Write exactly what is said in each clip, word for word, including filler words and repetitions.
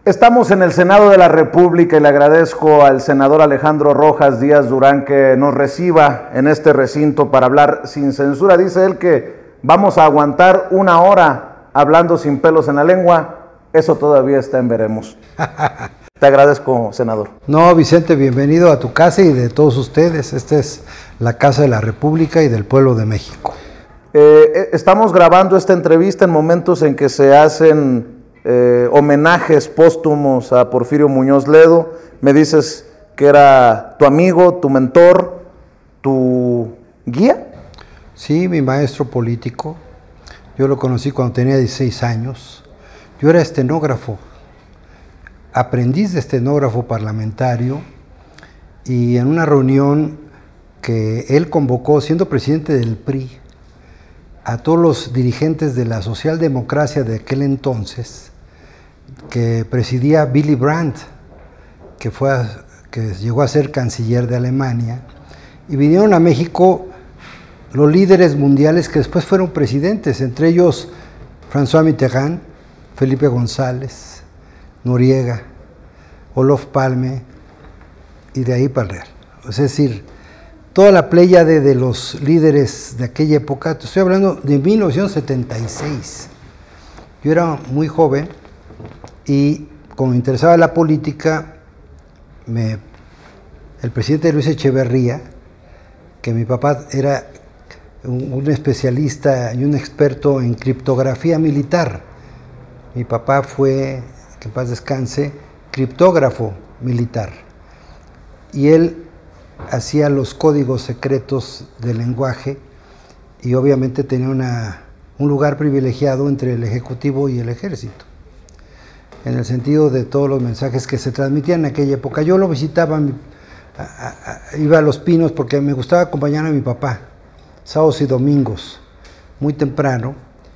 Estamos en el Senado de la República y le agradezco al senador Alejandro Rojas Díaz Durán que nos reciba en este recinto para hablar sin censura. Dice él que vamos a aguantar una hora hablando sin pelos en la lengua. Eso todavía está en veremos. Te agradezco, senador. No, Vicente, bienvenido a tu casa y de todos ustedes. Esta es la Casa de la República y del Pueblo de México. Eh, estamos grabando esta entrevista en momentos en que se hacen Eh, homenajes póstumos a Porfirio Muñoz Ledo. Me dices que era tu amigo, tu mentor, tu guía. Sí, mi maestro político. Yo lo conocí cuando tenía dieciséis años. Yo era estenógrafo, aprendiz de estenógrafo parlamentario, y en una reunión que él convocó, siendo presidente del P R I, a todos los dirigentes de la socialdemocracia de aquel entonces, que presidía Willy Brandt, que, fue a, que llegó a ser canciller de Alemania, y vinieron a México los líderes mundiales que después fueron presidentes, entre ellos François Mitterrand, Felipe González, Noriega, Olof Palme, y de ahí para el Real. Es decir, toda la pléyade de los líderes de aquella época. Te estoy hablando de mil novecientos setenta y seis. Yo era muy joven y como me interesaba la política, me, el presidente Luis Echeverría, que mi papá era un, un especialista y un experto en criptografía militar. Mi papá fue, que en paz descanse, criptógrafo militar. Y él hacía los códigos secretos del lenguaje y obviamente tenía una, un lugar privilegiado entre el Ejecutivo y el Ejército, en el sentido de todos los mensajes que se transmitían en aquella época. Yo lo visitaba, a, a, a, iba a Los Pinos porque me gustaba acompañar a mi papá, sábados y domingos, muy temprano,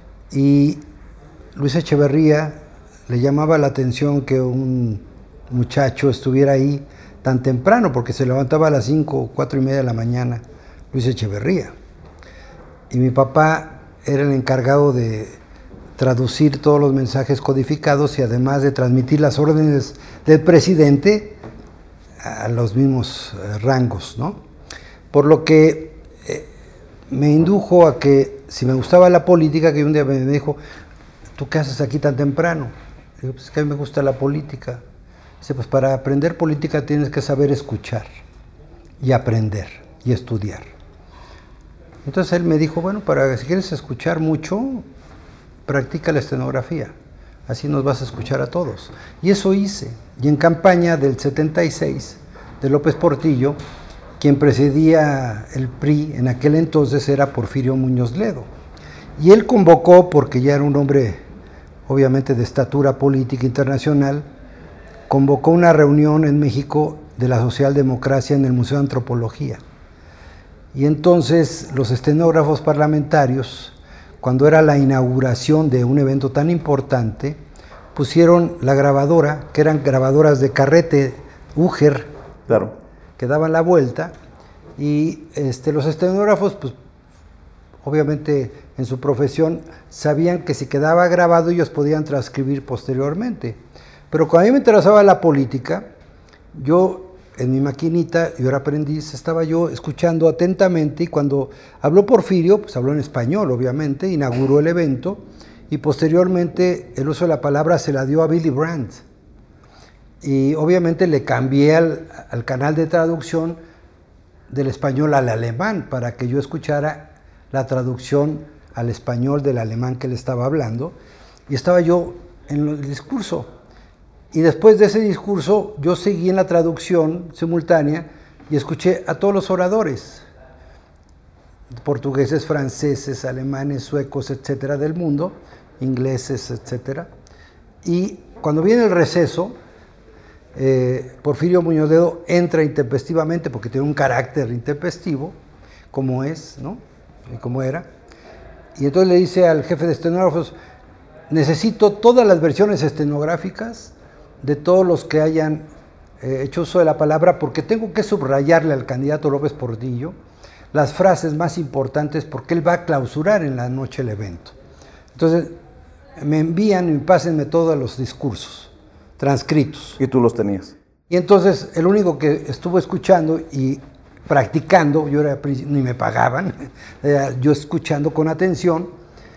y Luis Echeverría le llamaba la atención que un muchacho estuviera ahí tan temprano, porque se levantaba a las cinco o cuatro y media de la mañana, Luis Echeverría. Y mi papá era el encargado de traducir todos los mensajes codificados y además de transmitir las órdenes del presidente a los mismos eh, rangos, ¿no? Por lo que eh, me indujo a que, si me gustaba la política, que un día me dijo, ¿tú qué haces aquí tan temprano? Digo, pues es que a mí me gusta la política. Dice, pues para aprender política tienes que saber escuchar y aprender y estudiar. Entonces él me dijo, bueno, para si quieres escuchar mucho, practica la estenografía, así nos vas a escuchar a todos. Y eso hice. Y en campaña del setenta y seis, de López Portillo, quien presidía el P R I en aquel entonces era Porfirio Muñoz Ledo. Y él convocó, porque ya era un hombre obviamente de estatura política internacional, convocó una reunión en México de la socialdemocracia en el Museo de Antropología. Y entonces los estenógrafos parlamentarios, cuando era la inauguración de un evento tan importante, pusieron la grabadora, que eran grabadoras de carrete, Uger, claro, que daban la vuelta, y este, los estenógrafos, pues, obviamente en su profesión, sabían que si quedaba grabado ellos podían transcribir posteriormente. Pero cuando a mí me interesaba la política, yo en mi maquinita, yo era aprendiz, estaba yo escuchando atentamente, y cuando habló Porfirio, pues habló en español, obviamente, inauguró el evento, y posteriormente el uso de la palabra se la dio a Willy Brandt. Y obviamente le cambié al, al canal de traducción del español al alemán, para que yo escuchara la traducción al español del alemán que le estaba hablando, y estaba yo en el discurso. Y después de ese discurso, yo seguí en la traducción simultánea y escuché a todos los oradores, portugueses, franceses, alemanes, suecos, etcétera, del mundo, ingleses, etcétera. Y cuando viene el receso, eh, Porfirio Muñoz Ledo entra intempestivamente, porque tiene un carácter intempestivo, como es, ¿no? Y como era. Y entonces le dice al jefe de estenógrafos, necesito todas las versiones estenográficas de todos los que hayan eh, hecho uso de la palabra, porque tengo que subrayarle al candidato López Portillo las frases más importantes, porque él va a clausurar en la noche el evento. Entonces me envían y pásenme todos los discursos transcritos. ¿Y tú los tenías? Y entonces el único que estuvo escuchando y practicando, yo era, ni me pagaban, yo escuchando con atención,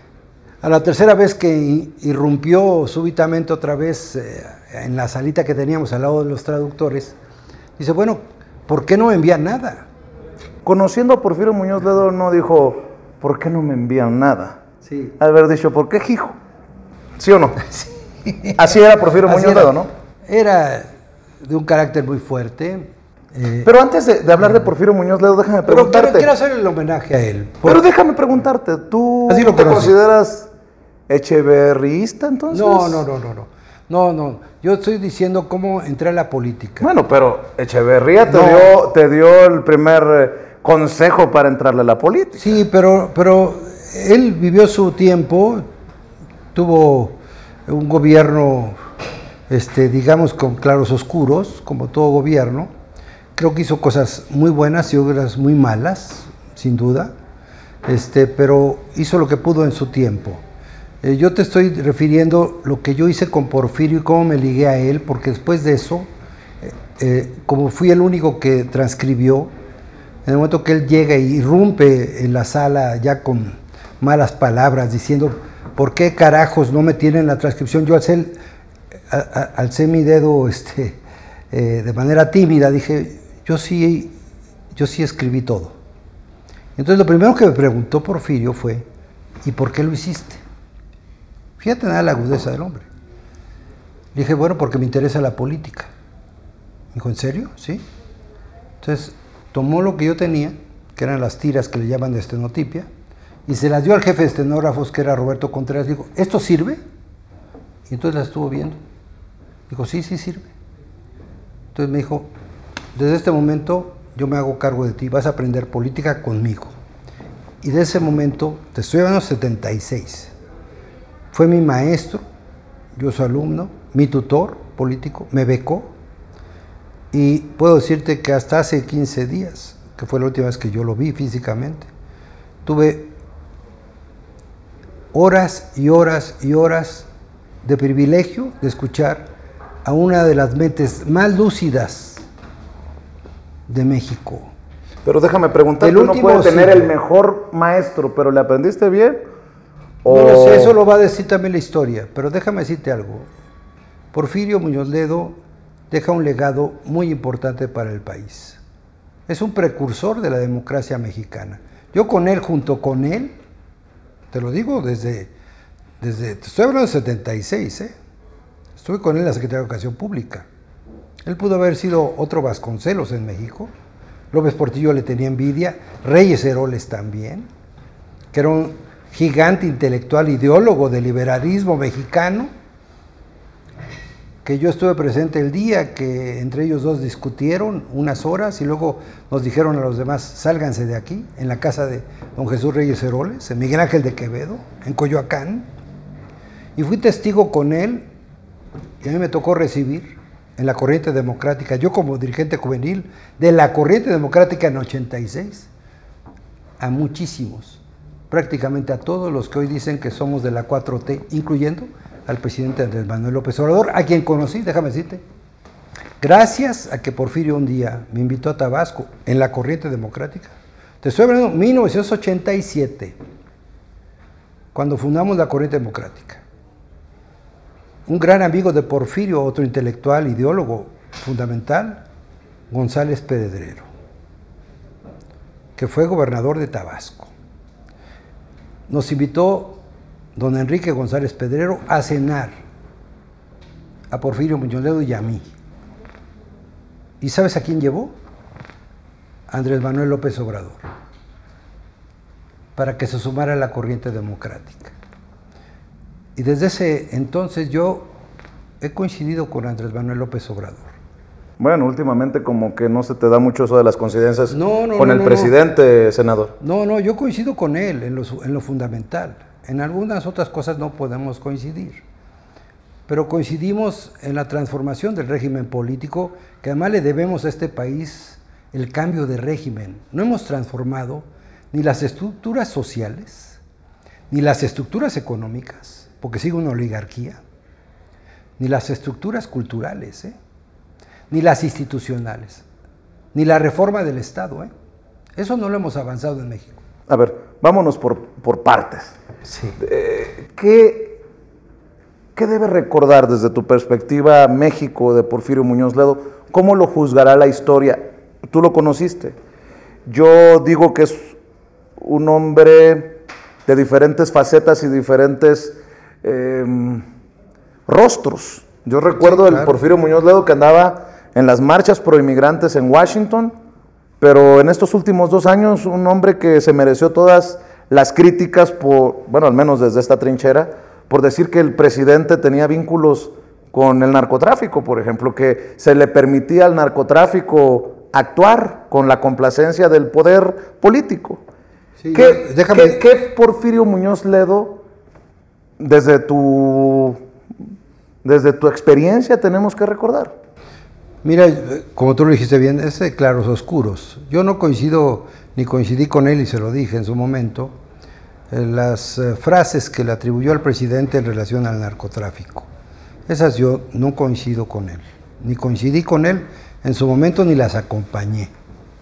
a la tercera vez que irrumpió súbitamente otra vez eh, en la salita que teníamos al lado de los traductores, dice, bueno, ¿por qué no me envían nada? Conociendo a Porfirio Muñoz Ledo no dijo, ¿por qué no me envían nada? Sí. Haber dicho, ¿por qué, hijo? ¿Sí o no? Sí. Así era Porfirio Así Muñoz era, Ledo, ¿no? Era de un carácter muy fuerte. Eh, Pero antes de, de hablar de Porfirio Muñoz Ledo, déjame pero preguntarte. quiero, quiero hacer el homenaje a él. Por... Pero déjame preguntarte, ¿tú Así lo te conocí. consideras echeverrista entonces? No, no, no, no, no. No, no. Yo estoy diciendo cómo entré a la política. Bueno, pero Echeverría te, No. dio, te dio el primer eh, consejo para entrarle a la política. Sí, pero, pero él vivió su tiempo, tuvo un gobierno, este, digamos, con claros oscuros, como todo gobierno. Creo que hizo cosas muy buenas y otras muy malas, sin duda, este, pero hizo lo que pudo en su tiempo. Eh, yo te estoy refiriendo lo que yo hice con Porfirio y cómo me ligué a él, porque después de eso, eh, eh, como fui el único que transcribió, en el momento que él llega y irrumpe en la sala ya con malas palabras, diciendo, ¿por qué carajos no me tienen la transcripción? Yo alcé, a, a, alcé mi dedo este, eh, de manera tímida, dije, yo sí, yo sí escribí todo. Entonces lo primero que me preguntó Porfirio fue, ¿y por qué lo hiciste? Fíjate nada la agudeza del hombre. Le dije, bueno, porque me interesa la política. Me dijo, ¿en serio? Sí. Entonces tomó lo que yo tenía, que eran las tiras que le llaman de estenotipia, y se las dio al jefe de estenógrafos, que era Roberto Contreras. Dijo, ¿esto sirve? Y entonces la estuvo viendo. Dijo, sí, sí sirve. Entonces me dijo, desde este momento yo me hago cargo de ti, vas a aprender política conmigo. Y de ese momento, te estoy hablando de setenta y seis, fue mi maestro, yo su alumno, mi tutor político, me becó, y puedo decirte que hasta hace quince días, que fue la última vez que yo lo vi físicamente, tuve horas y horas y horas de privilegio de escuchar a una de las mentes más lúcidas de México. Pero déjame preguntarte, El uno último puede tener siglo. el mejor maestro, pero ¿le aprendiste bien? No O... lo sé, eso lo va a decir también la historia, pero déjame decirte algo. Porfirio Muñoz Ledo deja un legado muy importante para el país. Es un precursor de la democracia mexicana. Yo con él, junto con él, te lo digo desde, desde te estoy hablando de setenta y seis, ¿eh? Estuve con él en la Secretaría de Educación Pública. Él pudo haber sido otro Vasconcelos en México. López Portillo le tenía envidia, Reyes Heroles también, que era un gigante intelectual, ideólogo del liberalismo mexicano, que yo estuve presente el día que entre ellos dos discutieron unas horas y luego nos dijeron a los demás, sálganse de aquí, en la casa de don Jesús Reyes Heroles, en Miguel Ángel de Quevedo, en Coyoacán, y fui testigo con él, y a mí me tocó recibir en la Corriente Democrática, yo como dirigente juvenil de la Corriente Democrática en ochenta y seis, a muchísimos, prácticamente a todos los que hoy dicen que somos de la cuatro T, incluyendo al presidente Andrés Manuel López Obrador, a quien conocí, déjame decirte, gracias a que Porfirio un día me invitó a Tabasco en la Corriente Democrática. Te estoy hablando de mil novecientos ochenta y siete, cuando fundamos la Corriente Democrática. Un gran amigo de Porfirio, otro intelectual, ideólogo fundamental, González Pedrero, que fue gobernador de Tabasco. Nos invitó don Enrique González Pedrero a cenar a Porfirio Muñoz Ledo y a mí. ¿Y sabes a quién llevó? A Andrés Manuel López Obrador, para que se sumara a la Corriente Democrática. Y desde ese entonces yo he coincidido con Andrés Manuel López Obrador. Bueno, últimamente como que no se te da mucho eso de las coincidencias No, no, con no, el no, presidente, no. senador. No, no, yo coincido con él en lo, en lo fundamental. En algunas otras cosas no podemos coincidir. Pero coincidimos en la transformación del régimen político, que además le debemos a este país el cambio de régimen. No hemos transformado ni las estructuras sociales, ni las estructuras económicas, porque sigue una oligarquía, ni las estructuras culturales, ¿eh? Ni las institucionales, ni la reforma del Estado. ¿eh? Eso no lo hemos avanzado en México. A ver, vámonos por, por partes. Sí. Eh, ¿qué, ¿Qué debe recordar desde tu perspectiva México de Porfirio Muñoz Ledo? ¿Cómo lo juzgará la historia? Tú lo conociste. Yo digo que es un hombre de diferentes facetas y diferentes eh, rostros. Yo recuerdo sí, claro. el Porfirio Muñoz Ledo que andaba en las marchas pro inmigrantes en Washington, pero en estos últimos dos años un hombre que se mereció todas las críticas, por, bueno, al menos desde esta trinchera, por decir que el presidente tenía vínculos con el narcotráfico, por ejemplo, que se le permitía al narcotráfico actuar con la complacencia del poder político. Sí, ¿Qué, déjame... ¿qué, ¿Qué Porfirio Muñoz Ledo, desde tu, desde tu experiencia, tenemos que recordar? Mira, como tú lo dijiste bien, es de claros oscuros. Yo no coincido, ni coincidí con él, y se lo dije en su momento, en las eh, frases que le atribuyó al presidente en relación al narcotráfico. Esas yo no coincido con él, ni coincidí con él en su momento, ni las acompañé.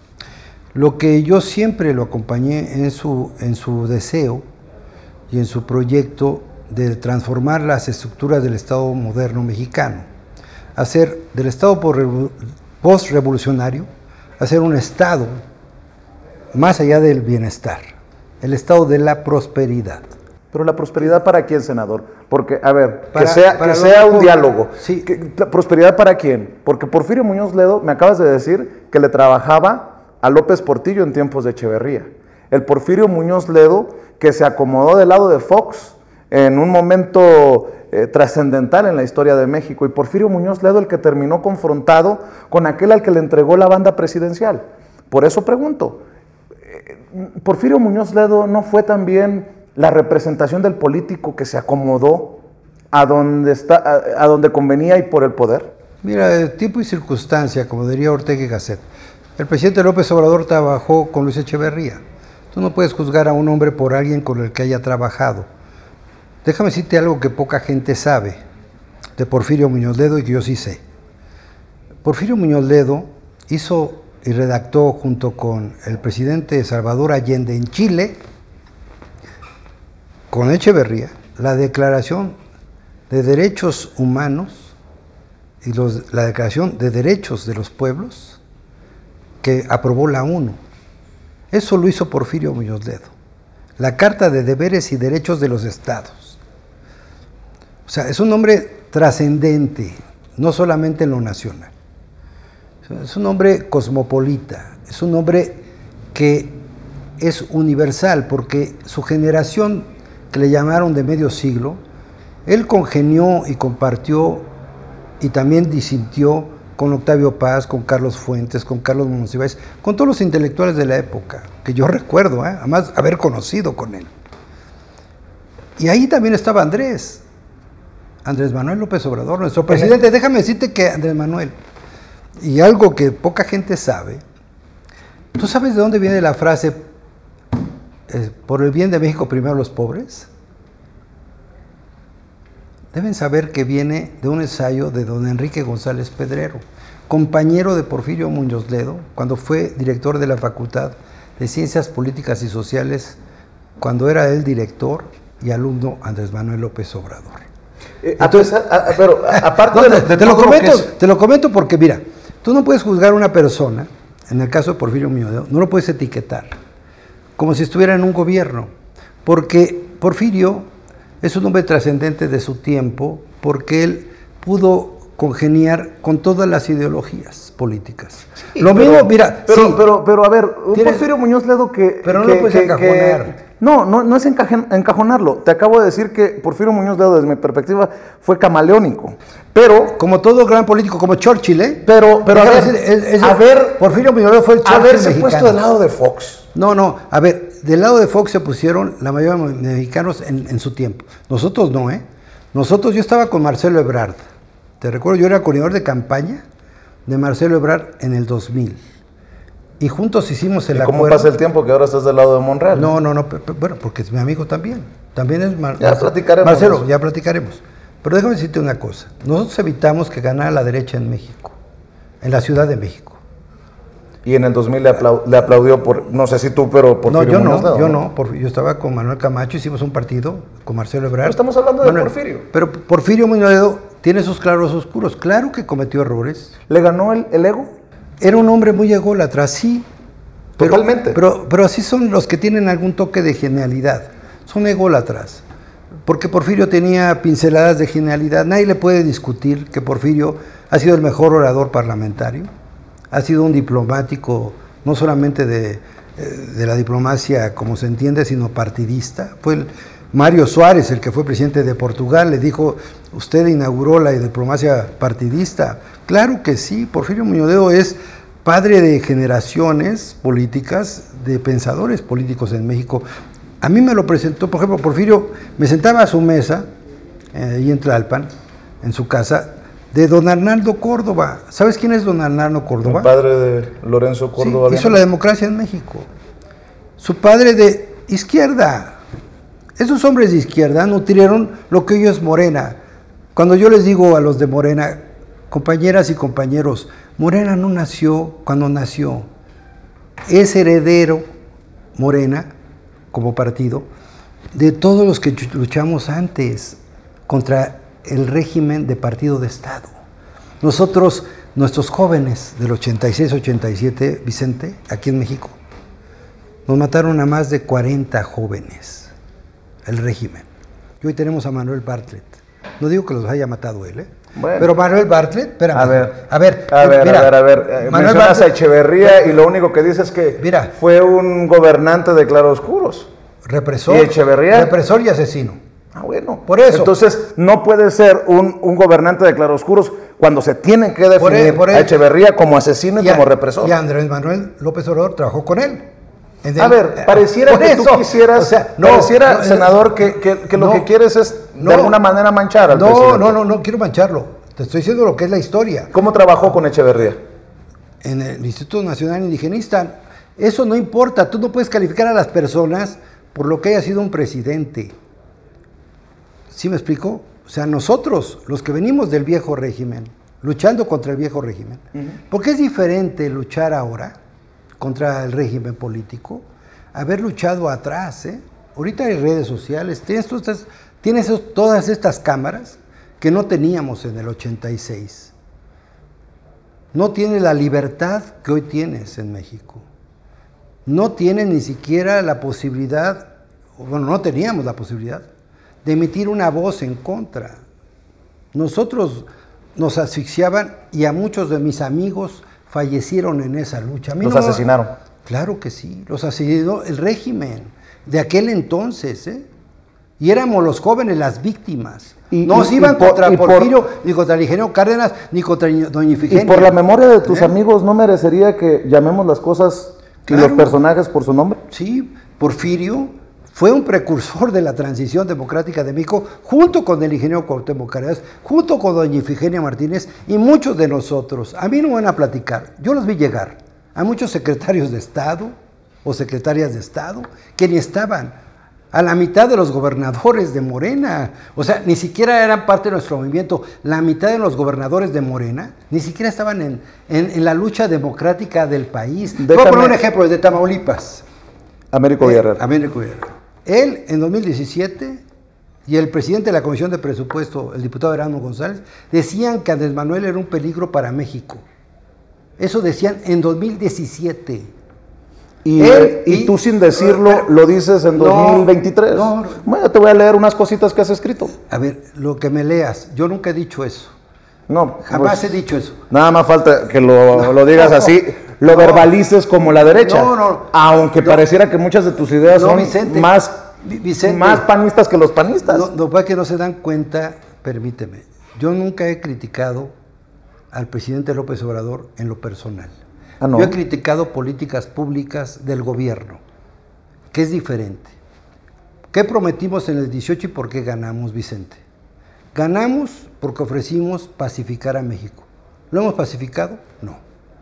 Lo que yo siempre lo acompañé en su, en su deseo y en su proyecto de transformar las estructuras del Estado moderno mexicano, hacer del Estado post-revolucionario, hacer un Estado más allá del bienestar, el Estado de la prosperidad. Pero la prosperidad ¿para quién, senador? Porque, a ver, para, que sea, que sea un diálogo. Sí. ¿Que, ¿Prosperidad para quién? Porque Porfirio Muñoz Ledo, me acabas de decir que le trabajaba a López Portillo en tiempos de Echeverría. El Porfirio Muñoz Ledo que se acomodó del lado de Fox en un momento eh, trascendental en la historia de México, y Porfirio Muñoz Ledo el que terminó confrontado con aquel al que le entregó la banda presidencial. Por eso pregunto, eh, ¿Porfirio Muñoz Ledo no fue también la representación del político que se acomodó a donde, está, a, a donde convenía y por el poder? Mira, tipo y circunstancia, como diría Ortega y Gasset. El presidente López Obrador trabajó con Luis Echeverría. Tú no puedes juzgar a un hombre por alguien con el que haya trabajado. Déjame decirte algo que poca gente sabe de Porfirio Muñoz Ledo y que yo sí sé. Porfirio Muñoz Ledo hizo y redactó junto con el presidente Salvador Allende en Chile, con Echeverría, la Declaración de Derechos Humanos y los, la Declaración de Derechos de los Pueblos que aprobó la ONU. Eso lo hizo Porfirio Muñoz Ledo. La Carta de Deberes y Derechos de los Estados. O sea, es un hombre trascendente, no solamente en lo nacional. Es un hombre cosmopolita, es un hombre que es universal, porque su generación, que le llamaron de medio siglo, él congenió y compartió y también disintió con Octavio Paz, con Carlos Fuentes, con Carlos Monsiváis, con todos los intelectuales de la época, que yo recuerdo, ¿eh? además haber conocido con él. Y ahí también estaba Andrés, Andrés Manuel López Obrador, nuestro presidente. Déjame decirte que Andrés Manuel, y algo que poca gente sabe, ¿tú sabes de dónde viene la frase, eh, por el bien de México primero los pobres? Deben saber que viene de un ensayo de don Enrique González Pedrero, compañero de Porfirio Muñoz Ledo, cuando fue director de la Facultad de Ciencias Políticas y Sociales, cuando era él director y alumno Andrés Manuel López Obrador. Eh, Entonces, a, a, pero a, aparte no, de, te, te, lo comento, es... te lo comento porque, mira, tú no puedes juzgar a una persona, en el caso de Porfirio Muñoz Ledo, no lo puedes etiquetar como si estuviera en un gobierno, porque Porfirio es un hombre trascendente de su tiempo, porque él pudo congeniar con todas las ideologías políticas. Sí, Lo pero, mismo, mira... Pero, sí, pero, pero a ver, un Porfirio Muñoz Ledo que... Pero no que, lo puedes que, encajonar. Que, no, no, no es encajen, encajonarlo. Te acabo de decir que Porfirio Muñoz Ledo, desde mi perspectiva, fue camaleónico. Pero... Como todo gran político, como Churchill, ¿eh? Pero, pero a ver, decir, es, es, a ver... Puerfirio Muñoz Ledo fue el Churchill haberse mexicano. puesto del lado de Fox. No, no, a ver, del lado de Fox se pusieron la mayoría de mexicanos en, en su tiempo. Nosotros no, ¿eh? Nosotros, yo estaba con Marcelo Ebrard. Te recuerdo, yo era coordinador de campaña de Marcelo Ebrard en el dos mil. Y juntos hicimos el ¿Y cómo acuerdo. pasa el tiempo que ahora estás del lado de Monreal? No, no, no, pero, pero, bueno, porque es mi amigo también. También es Mar Ya platicaremos. Marcelo, ya platicaremos. Pero déjame decirte una cosa. Nosotros evitamos que ganara la derecha en México, en la Ciudad de México. Y en el dos mil le, aplau le aplaudió, por, no sé si tú, pero por No, yo no, Ledo, yo no. Por, yo estaba con Manuel Camacho, hicimos un partido con Marcelo Ebrard. Pero estamos hablando de Manuel, Porfirio. Pero Porfirio Muñoz Ledo tiene sus claros oscuros. Claro que cometió errores. ¿Le ganó el, el ego? Era un hombre muy ególatra, sí. Pero, Totalmente. Pero, pero así son los que tienen algún toque de genialidad. Son ególatras. Porque Porfirio tenía pinceladas de genialidad. Nadie le puede discutir que Porfirio ha sido el mejor orador parlamentario. Ha sido un diplomático, no solamente de, de la diplomacia como se entiende, sino partidista. Fue el Mário Soares, el que fue presidente de Portugal, le dijo, usted inauguró la diplomacia partidista. Claro que sí, Porfirio Muñoz Ledo es padre de generaciones políticas, de pensadores políticos en México. A mí me lo presentó, por ejemplo, Porfirio, me sentaba a su mesa, eh, ahí en Tlalpan, en su casa, de don Arnaldo Córdoba. ¿Sabes quién es don Arnaldo Córdoba? El padre de Lorenzo Córdoba. Sí, hizo la democracia en México. Su padre de izquierda. Esos hombres de izquierda nutrieron lo que hoy es Morena. Cuando yo les digo a los de Morena, compañeras y compañeros, Morena no nació cuando nació. Es heredero, Morena, como partido, de todos los que luchamos antes contra el régimen de partido de Estado. Nosotros, nuestros jóvenes del ochenta y seis ochenta y siete, Vicente, aquí en México, nos mataron a más de cuarenta jóvenes, el régimen. Y hoy tenemos a Manuel Bartlett. No digo que los haya matado él, ¿eh? Bueno. Pero Manuel Bartlett, espérame. A ver, a ver, a ver, mira, a ver, a ver. Eh, Manuel mencionas Bartlett, a Echeverría y lo único que dices es que mira, fue un gobernante de claroscuros. Represor. ¿Y Echeverría? Represor y asesino. Ah, bueno. Por eso. Entonces, no puede ser un, un gobernante de claroscuros cuando se tiene que definir por él, por él. a Echeverría como asesino y, y como represor. Y Andrés Manuel López Obrador trabajó con él. El, a ver, pareciera que eso, tú quisieras, o sea, no, pareciera, no, senador, que, que, que lo no, que quieres es no, de alguna manera manchar al no, presidente. No, no, no, no quiero mancharlo. Te estoy diciendo lo que es la historia. ¿Cómo trabajó con Echeverría? En el Instituto Nacional Indigenista. Eso no importa. Tú no puedes calificar a las personas por lo que haya sido un presidente. ¿Sí me explico? O sea, nosotros, los que venimos del viejo régimen, luchando contra el viejo régimen, uh-huh. porque es diferente luchar ahora contra el régimen político, haber luchado atrás, ¿eh? Ahorita hay redes sociales, tienes, estas, tienes todas estas cámaras que no teníamos en el ochenta y seis. No tienes la libertad que hoy tienes en México. No tienes ni siquiera la posibilidad, bueno, no teníamos la posibilidad de emitir una voz en contra. Nosotros nos asfixiaban y a muchos de mis amigos fallecieron en esa lucha. A mí ¿Los no, asesinaron? Claro que sí, los asesinó el régimen de aquel entonces, ¿eh? Y éramos los jóvenes las víctimas. Y, no se iban y por, contra Porfirio, por, ni contra el ingeniero Cárdenas, ni contra doña Ifigenia. Y por la memoria de tus ¿Eh? amigos, ¿no merecería que llamemos las cosas claro. y los personajes por su nombre? Sí, Porfirio fue un precursor de la transición democrática de México, junto con el ingeniero Cuauhtémoc Cárdenas, junto con doña Ifigenia Martínez y muchos de nosotros. A mí no me van a platicar, yo los vi llegar a muchos secretarios de Estado o secretarias de Estado que ni estaban, a la mitad de los gobernadores de Morena, o sea, ni siquiera eran parte de nuestro movimiento. La mitad de los gobernadores de Morena ni siquiera estaban en, en, en la lucha democrática del país. Déjame. Voy a poner un ejemplo de Tamaulipas. Américo Villarreal. Eh, Américo Villarreal. Él, en dos mil diecisiete, y el presidente de la Comisión de Presupuesto, el diputado Erasmo González, decían que Andrés Manuel era un peligro para México. Eso decían en dos mil diecisiete. Y, Él, y, y tú sin decirlo pero, lo dices en dos mil veintitrés. No, no, bueno, te voy a leer unas cositas que has escrito. A ver, lo que me leas. Yo nunca he dicho eso. No. Jamás pues, he dicho eso. Nada más falta que lo, no, lo digas no, así, lo no, verbalices como la derecha. No, no. Aunque no, pareciera que muchas de tus ideas no, son Vicente, más, Vicente, más panistas que los panistas. No, no, para que no se dan cuenta, permíteme. Yo nunca he criticado al presidente López Obrador en lo personal. Ah, no. Yo he criticado políticas públicas del gobierno, que es diferente. ¿Qué prometimos en el dieciocho y por qué ganamos, Vicente? Ganamos porque ofrecimos pacificar a México. ¿Lo hemos pacificado? No.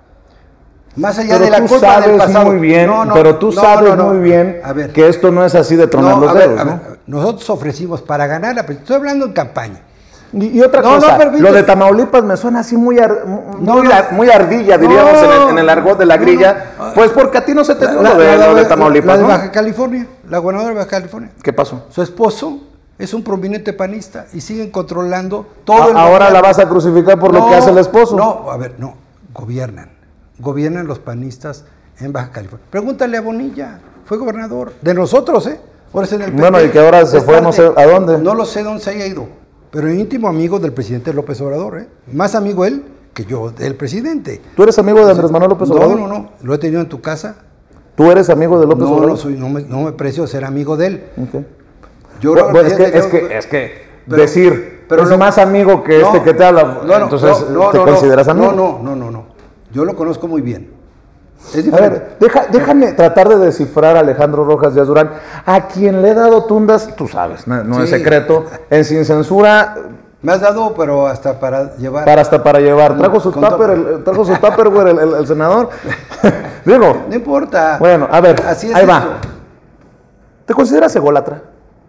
Más allá pero de la tú culpa sabes del pasado. Muy bien, no, no, pero tú no, sabes no, no. muy bien a ver, que esto no es así de tronar no, los a ver, dedos, a ¿no? Ver, nosotros ofrecimos para ganar la presidencia. Estoy hablando en campaña. Y, y otra no, cosa, no, lo de Tamaulipas me suena así muy, ar, muy, no, no, muy ardilla, diríamos, no, en, el, en el argot de la grilla, no, no, pues porque a ti no se te dio lo de, la, lo de Tamaulipas, la de ¿no? Baja California, la gobernadora de Baja California. ¿Qué pasó? Su esposo es un prominente panista y siguen controlando todo a, el ahora gobierno. La vas a crucificar por no, lo que hace el esposo. No, a ver, no, gobiernan, gobiernan los panistas en Baja California. Pregúntale a Bonilla, fue gobernador de nosotros, ¿eh? Ahora es en el P P. Bueno, y que ahora se fue, no sé a dónde. No lo sé dónde se haya ido, pero íntimo amigo del presidente López Obrador, ¿eh? Más amigo él que yo del presidente. ¿Tú eres amigo de Andrés Manuel López Obrador? No, no, no, lo he tenido en tu casa. ¿Tú eres amigo de López no, Obrador? No, soy, no me, no me precio ser amigo de él. Okay. Yo bueno, bueno, es, que, es, que, es que pero, decir, pero es lo, más amigo que no, este que te habla, no, no, entonces no, no, te no, consideras no, amigo. No, no, no, no, yo lo conozco muy bien. Es a ver, deja, déjame tratar de descifrar a Alejandro Rojas Díaz Durán, a quien le he dado tundas, tú sabes, no, no sí. es secreto, en Sin Censura. Me has dado, pero hasta para llevar. Para hasta para llevar. Trajo su tupper, el, trajo su tupperware el, el, el senador. Digo. No importa. Bueno, a ver, así es ahí eso. va. ¿Te consideras ególatra?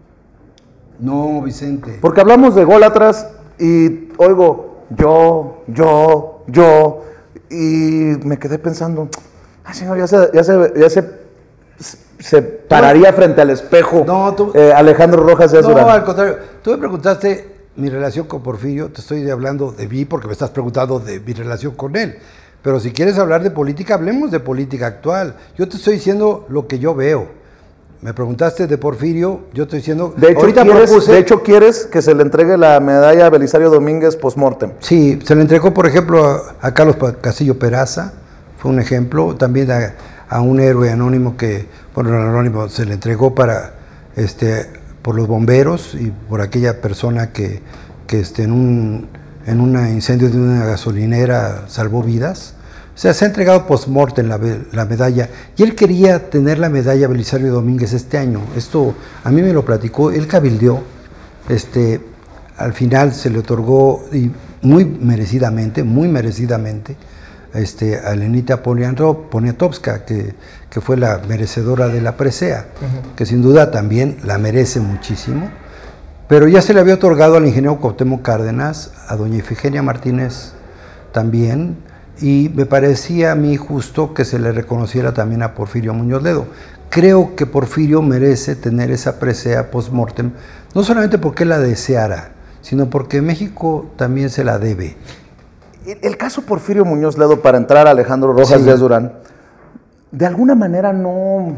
No, Vicente. Porque hablamos de ególatras y oigo yo, yo, yo, y me quedé pensando, ay señor, ya se, ya se, ya se, se pararía frente al espejo no, tú, eh, Alejandro Rojas Díaz Durán. No, al contrario. Tú me preguntaste mi relación con Porfirio, te estoy hablando de mí porque me estás preguntando de mi relación con él. Pero si quieres hablar de política, hablemos de política actual. Yo te estoy diciendo lo que yo veo. Me preguntaste de Porfirio, yo estoy diciendo... De hecho, ahorita quieres, propuse, de hecho, ¿quieres que se le entregue la medalla a Belisario Domínguez post-mortem? Sí, se le entregó, por ejemplo, a, a Carlos Castillo Peraza, fue un ejemplo. También a, a un héroe anónimo que, bueno, el anónimo se le entregó para, este, por los bomberos y por aquella persona que, que este, en un en un incendio de una gasolinera salvó vidas. O sea, se ha entregado post-mortem la, la medalla, y él quería tener la medalla Belisario Domínguez este año. Esto a mí me lo platicó, él cabildeó, este, al final se le otorgó, y muy merecidamente, muy merecidamente, este, a Lenita Poniatowska, que, que fue la merecedora de la presea, uh-huh. que sin duda también la merece muchísimo, pero ya se le había otorgado al ingeniero Cuauhtémoc Cárdenas, a doña Ifigenia Martínez también, y me parecía a mí justo que se le reconociera también a Porfirio Muñoz Ledo. Creo que Porfirio merece tener esa presea post-mortem, no solamente porque la deseara, sino porque México también se la debe. El caso Porfirio Muñoz Ledo, para entrar a Alejandro Rojas sí. Díaz Durán, de alguna manera no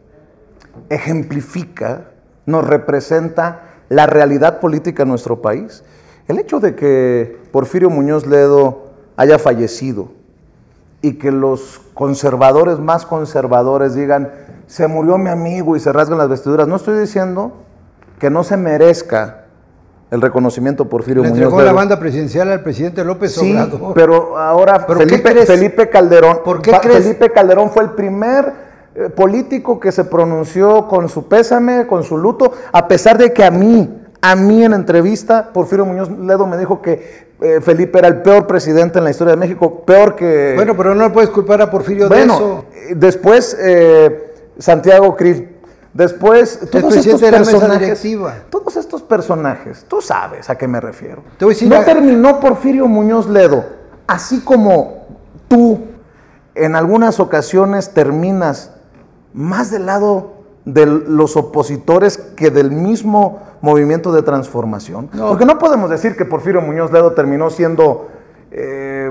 ejemplifica, nos representa la realidad política en nuestro país. El hecho de que Porfirio Muñoz Ledo haya fallecido y que los conservadores más conservadores digan, se murió mi amigo y se rasgan las vestiduras, no estoy diciendo que no se merezca el reconocimiento Porfirio Le Muñoz Ledo. Le entregó la banda presidencial al presidente López sí, Obrador. pero ahora ¿Pero Felipe, Felipe Calderón, ¿Por qué crees? Felipe Calderón fue el primer eh, político que se pronunció con su pésame, con su luto, a pesar de que a mí, a mí en entrevista, Porfirio Muñoz Ledo me dijo que eh, Felipe era el peor presidente en la historia de México, peor que... Bueno, pero no puedes culpar a Porfirio bueno, de eso. Después eh, Santiago Krill. Después, todos estos de la personajes, mesa directiva. todos estos personajes, tú sabes a qué me refiero. Te voy a decir no la... terminó Porfirio Muñoz Ledo, así como tú en algunas ocasiones terminas más del lado de los opositores que del mismo movimiento de transformación. No. Porque no podemos decir que Porfirio Muñoz Ledo terminó siendo eh,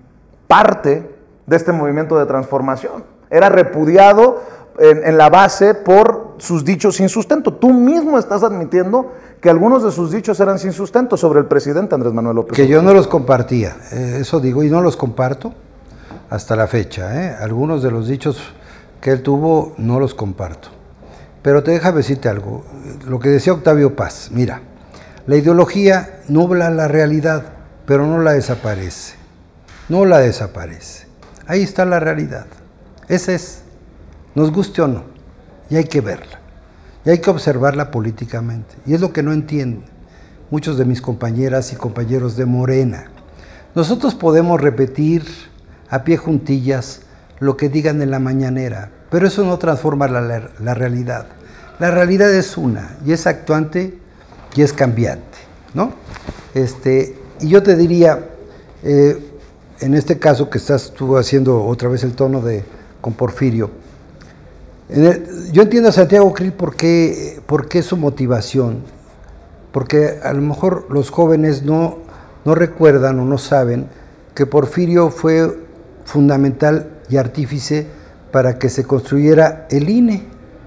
parte de este movimiento de transformación. Era repudiado En, en la base por sus dichos sin sustento. Tú mismo estás admitiendo que algunos de sus dichos eran sin sustento sobre el presidente Andrés Manuel López Que yo no los compartía, eh, eso digo, y no los comparto hasta la fecha. Eh. Algunos de los dichos que él tuvo no los comparto. Pero te deja decirte algo, lo que decía Octavio Paz, mira, la ideología nubla la realidad, pero no la desaparece, no la desaparece. Ahí está la realidad, esa es. Nos guste o no, y hay que verla, y hay que observarla políticamente, y es lo que no entienden muchos de mis compañeras y compañeros de Morena. Nosotros podemos repetir a pie juntillas lo que digan en la mañanera, pero eso no transforma la, la, la realidad. La realidad es una, y es actuante, y es cambiante, ¿no? Este, y yo te diría, eh, en este caso que estás tú haciendo otra vez el tono de con Porfirio, en el, yo entiendo a Santiago Krill por qué, por qué su motivación, porque a lo mejor los jóvenes no, no recuerdan o no saben que Porfirio fue fundamental y artífice para que se construyera el I N E.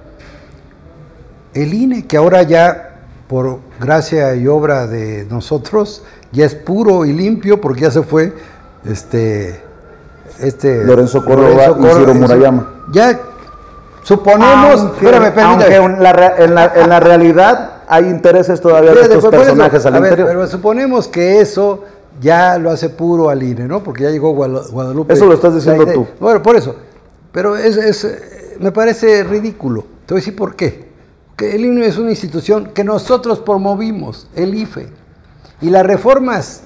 El I N E, que ahora ya, por gracia y obra de nosotros, ya es puro y limpio, porque ya se fue este, este Lorenzo Córdoba y Ciro Murayama. Ya suponemos, aunque, espérame, permítame. aunque en, la, en, la, en la realidad hay intereses todavía de estos personajes eso, al a ver, interior. pero suponemos que eso ya lo hace puro al I N E, ¿no? Porque ya llegó Guadalupe. Eso lo estás diciendo tú. Bueno, por eso. Pero es, es, me parece ridículo. Te voy a decir por qué. Que el I N E es una institución que nosotros promovimos, el I F E. Y las reformas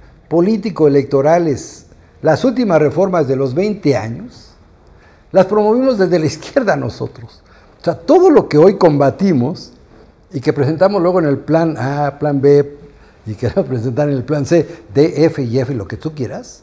político-electorales, las últimas reformas de los veinte años, las promovimos desde la izquierda nosotros. O sea, todo lo que hoy combatimos y que presentamos luego en el plan A, plan B, y que va a presentar en el plan C, D, F y F, lo que tú quieras,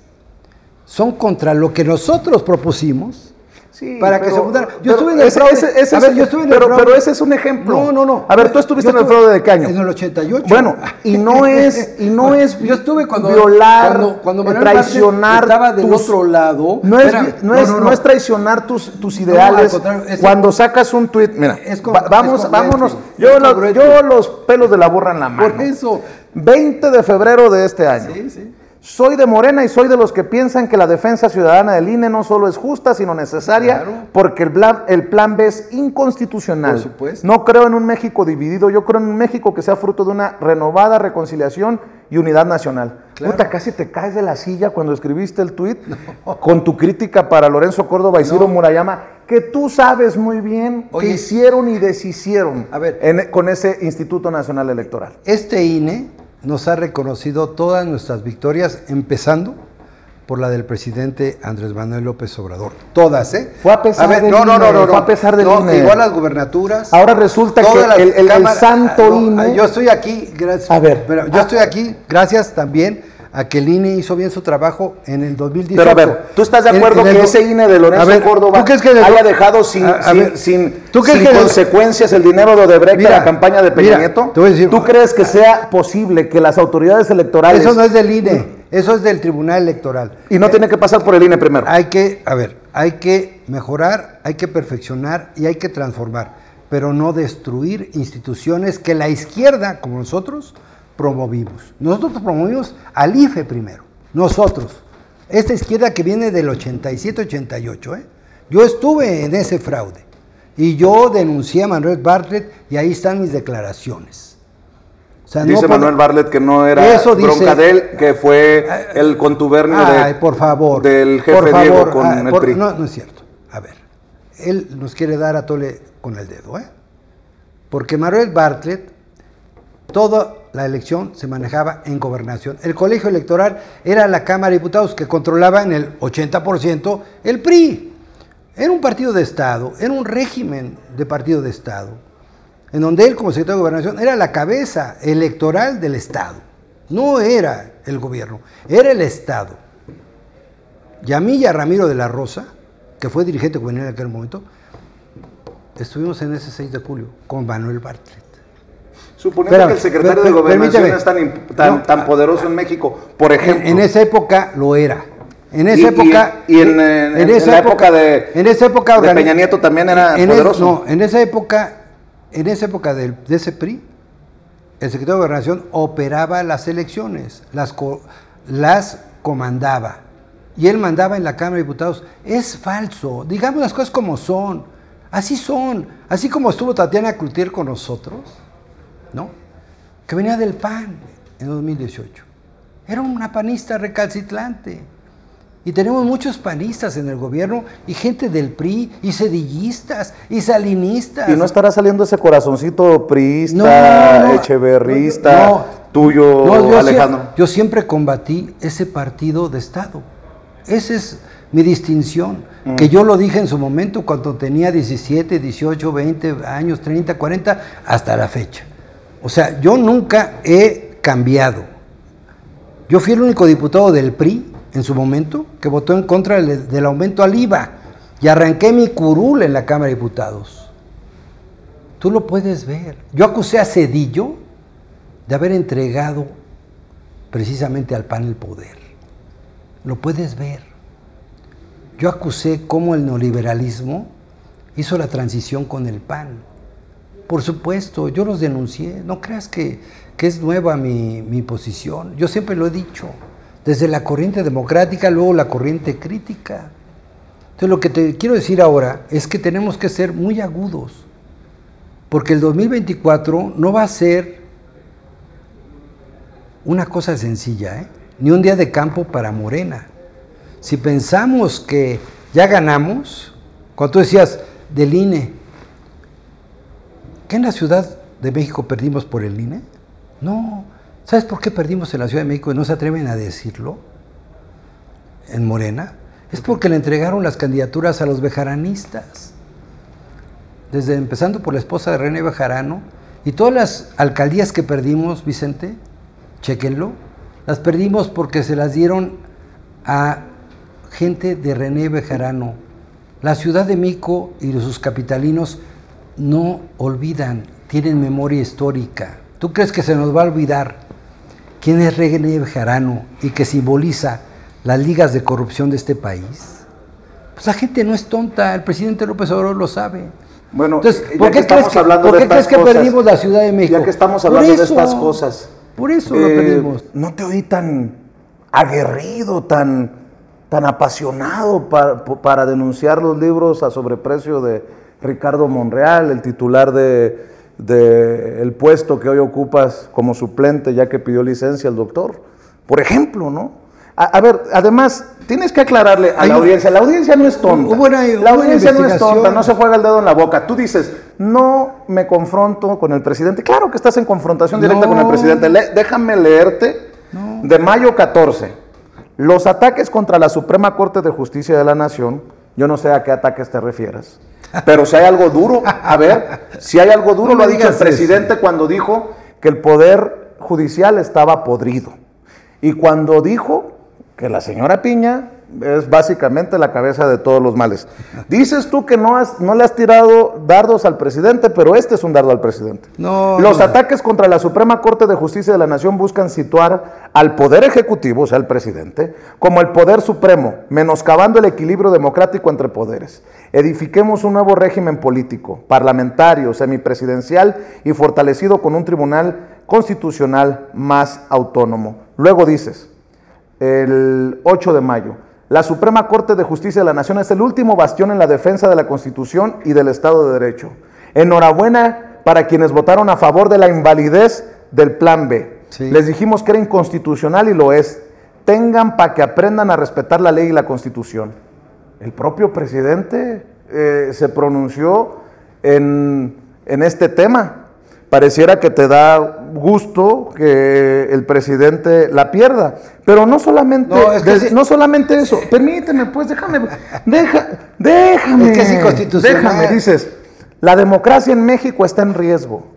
son contra lo que nosotros propusimos. Sí, para pero, que se fundara. Yo estuve en el ese, fraude. Ese, ese, a ver, yo estuve en el pero, fraude. pero ese es un ejemplo. No, no, no. A ver, tú estuviste en el fraude de qué año. En el ochenta y ocho. Bueno, y no es, y no es yo estuve cuando, violar, cuando, cuando Manuel traicionar. Estaba del tus, otro lado. No es, Espera, no, no, es, no, no. no es traicionar tus, tus ideales. No, es cuando sacas un tuit, mira, es con, va, vamos, es vámonos. Yo, lo, yo los pelos de la burra en la mano. Por eso. veinte de febrero de este año. Sí, sí. Soy de Morena y soy de los que piensan que la defensa ciudadana del I N E no solo es justa, sino necesaria, claro, porque el plan, el plan B es inconstitucional. Por supuesto. No creo en un México dividido, yo creo en un México que sea fruto de una renovada reconciliación y unidad nacional. Claro. Puta, casi te caes de la silla cuando escribiste el tuit no. con tu crítica para Lorenzo Córdoba y Ciro no. Murayama, que tú sabes muy bien Oye, que hicieron y deshicieron a ver, en, con ese Instituto Nacional Electoral. Este I N E nos ha reconocido todas nuestras victorias, empezando por la del presidente Andrés Manuel López Obrador. Todas, ¿eh? Fue a pesar a ver, del no, I N E. No, no, no. Fue a pesar del no, I N E. Igual las gubernaturas. Ahora resulta que el, el, el santo no, I N E... Yo estoy aquí, gracias. A ver. Pero yo estoy aquí, gracias también a que el I N E hizo bien su trabajo en el dos mil dieciocho. Pero a ver, ¿tú estás de acuerdo en, en que el, ese I N E de Lorenzo ver, Córdoba que el, haya dejado sin, a, a sin, ver, sin, ¿tú sin que consecuencias el, el dinero de Odebrecht de la campaña de Peña mira, Nieto? Te voy a decir, ¿tú crees que sea posible que las autoridades electorales... Eso no es del I N E, eso es del Tribunal Electoral. Y no eh, tiene que pasar por el I N E primero. Hay que, a ver, hay que mejorar, hay que perfeccionar y hay que transformar, pero no destruir instituciones que la izquierda, como nosotros, promovimos. Nosotros promovimos al I F E primero. Nosotros, esta izquierda que viene del ochenta y siete ochenta y ocho, ¿eh? Yo estuve en ese fraude y yo denuncié a Manuel Bartlett y ahí están mis declaraciones. O sea, dice no Manuel Bartlett que no era eso dice, bronca de él, que fue el contubernio ay, de, por favor, del jefe por favor, Diego con ay, el por, P R I. No, no es cierto. A ver, él nos quiere dar a tole con el dedo, ¿eh? Porque Manuel Bartlett, toda la elección se manejaba en gobernación. El colegio electoral era la Cámara de Diputados que controlaba en el ochenta por ciento el P R I. Era un partido de Estado, era un régimen de partido de Estado, en donde él como secretario de Gobernación era la cabeza electoral del Estado. No era el gobierno, era el Estado. Y a mí y a Ramiro de la Rosa, que fue dirigente juvenil en aquel momento, estuvimos en ese seis de julio con Manuel Bartlett. Suponiendo pero, que el secretario pero, de Gobernación es tan, tan, no, tan poderoso en México, por ejemplo. En, en esa época lo era. En esa y, época. Y, y en, en, en, esa en la época, época de, en esa época de Peña Nieto también era en poderoso. Es, no, en esa época, en esa época del, de ese P R I, el secretario de Gobernación operaba las elecciones, las, co, las comandaba. Y él mandaba en la Cámara de Diputados. Es falso. Digamos las cosas como son. Así son. Así como estuvo Tatiana Cloutier con nosotros, ¿no? Que venía del P A N en dos mil dieciocho. Era una panista recalcitrante. Y tenemos muchos panistas en el gobierno y gente del P R I, y cedillistas, y salinistas. ¿Y no estará saliendo ese corazoncito priista, no, no, no, echeverrista, no, tuyo, no, yo Alejandro? Sie yo siempre combatí ese partido de Estado. Esa es mi distinción, mm. que yo lo dije en su momento cuando tenía diecisiete, dieciocho, veinte años, treinta, cuarenta, hasta la fecha. O sea, yo nunca he cambiado. Yo fui el único diputado del P R I en su momento que votó en contra del, del aumento al I V A y arranqué mi curul en la Cámara de Diputados. Tú lo puedes ver. Yo acusé a Zedillo de haber entregado precisamente al P A N el poder. Lo puedes ver. Yo acusé cómo el neoliberalismo hizo la transición con el P A N. Por supuesto, yo los denuncié. No creas que, que es nueva mi, mi posición. Yo siempre lo he dicho. Desde la corriente democrática, luego la corriente crítica. Entonces, lo que te quiero decir ahora es que tenemos que ser muy agudos. Porque el dos mil veinticuatro no va a ser una cosa sencilla, ¿eh? Ni un día de campo para Morena. Si pensamos que ya ganamos, cuando tú decías del I N E, ¿qué en la Ciudad de México perdimos por el I N E? No. ¿Sabes por qué perdimos en la Ciudad de México y no se atreven a decirlo en Morena? Es porque le entregaron las candidaturas a los bejaranistas. Desde empezando por la esposa de René Bejarano, y todas las alcaldías que perdimos, Vicente, chéquenlo, las perdimos porque se las dieron a gente de René Bejarano. La Ciudad de México y sus capitalinos no olvidan, tienen memoria histórica. ¿Tú crees que se nos va a olvidar quién es René Bejarano y que simboliza las ligas de corrupción de este país? Pues la gente no es tonta, el presidente López Obrador lo sabe. Bueno, entonces, ¿por qué crees que, ¿por qué crees que perdimos la Ciudad de México? Ya que estamos hablando eso, de estas cosas. Por eso eh, lo perdimos. No te oí tan aguerrido, tan, tan apasionado para, para denunciar los libros a sobreprecio de Ricardo Monreal, el titular de, de el puesto que hoy ocupas como suplente, ya que pidió licencia el doctor. Por ejemplo, ¿no? A, a ver, además, tienes que aclararle a Hay la audiencia, la audiencia no es tonta, hubo una, hubo la audiencia no es tonta, no se juega el dedo en la boca. Tú dices, no me confronto con el presidente. Claro que estás en confrontación directa no. con el presidente. Le, déjame leerte no. de mayo catorce. Los ataques contra la Suprema Corte de Justicia de la Nación, yo no sé a qué ataques te refieras, pero si hay algo duro, a ver, si hay algo duro, no lo ha dicho el presidente eso. Cuando dijo que el Poder Judicial estaba podrido. Y cuando dijo que la señora Piña es básicamente la cabeza de todos los males. Dices tú que no, has, no le has tirado dardos al presidente, pero este es un dardo al presidente. No, los no. ataques contra la Suprema Corte de Justicia de la Nación buscan situar al Poder Ejecutivo, o sea, el presidente, como el Poder Supremo, menoscabando el equilibrio democrático entre poderes. Edifiquemos un nuevo régimen político, parlamentario, semipresidencial y fortalecido con un tribunal constitucional más autónomo. Luego dices, el ocho de mayo, la Suprema Corte de Justicia de la Nación es el último bastión en la defensa de la Constitución y del Estado de Derecho. Enhorabuena para quienes votaron a favor de la invalidez del Plan B. Sí. Les dijimos que era inconstitucional y lo es. Tengan para que aprendan a respetar la ley y la Constitución. El propio presidente eh, se pronunció en, en este tema. Pareciera que te da gusto que el presidente la pierda, pero no solamente, no, es que de, sí. no solamente eso, permíteme, pues déjame, deja, déjame, es que es inconstitucional. Déjame, dices, la democracia en México está en riesgo.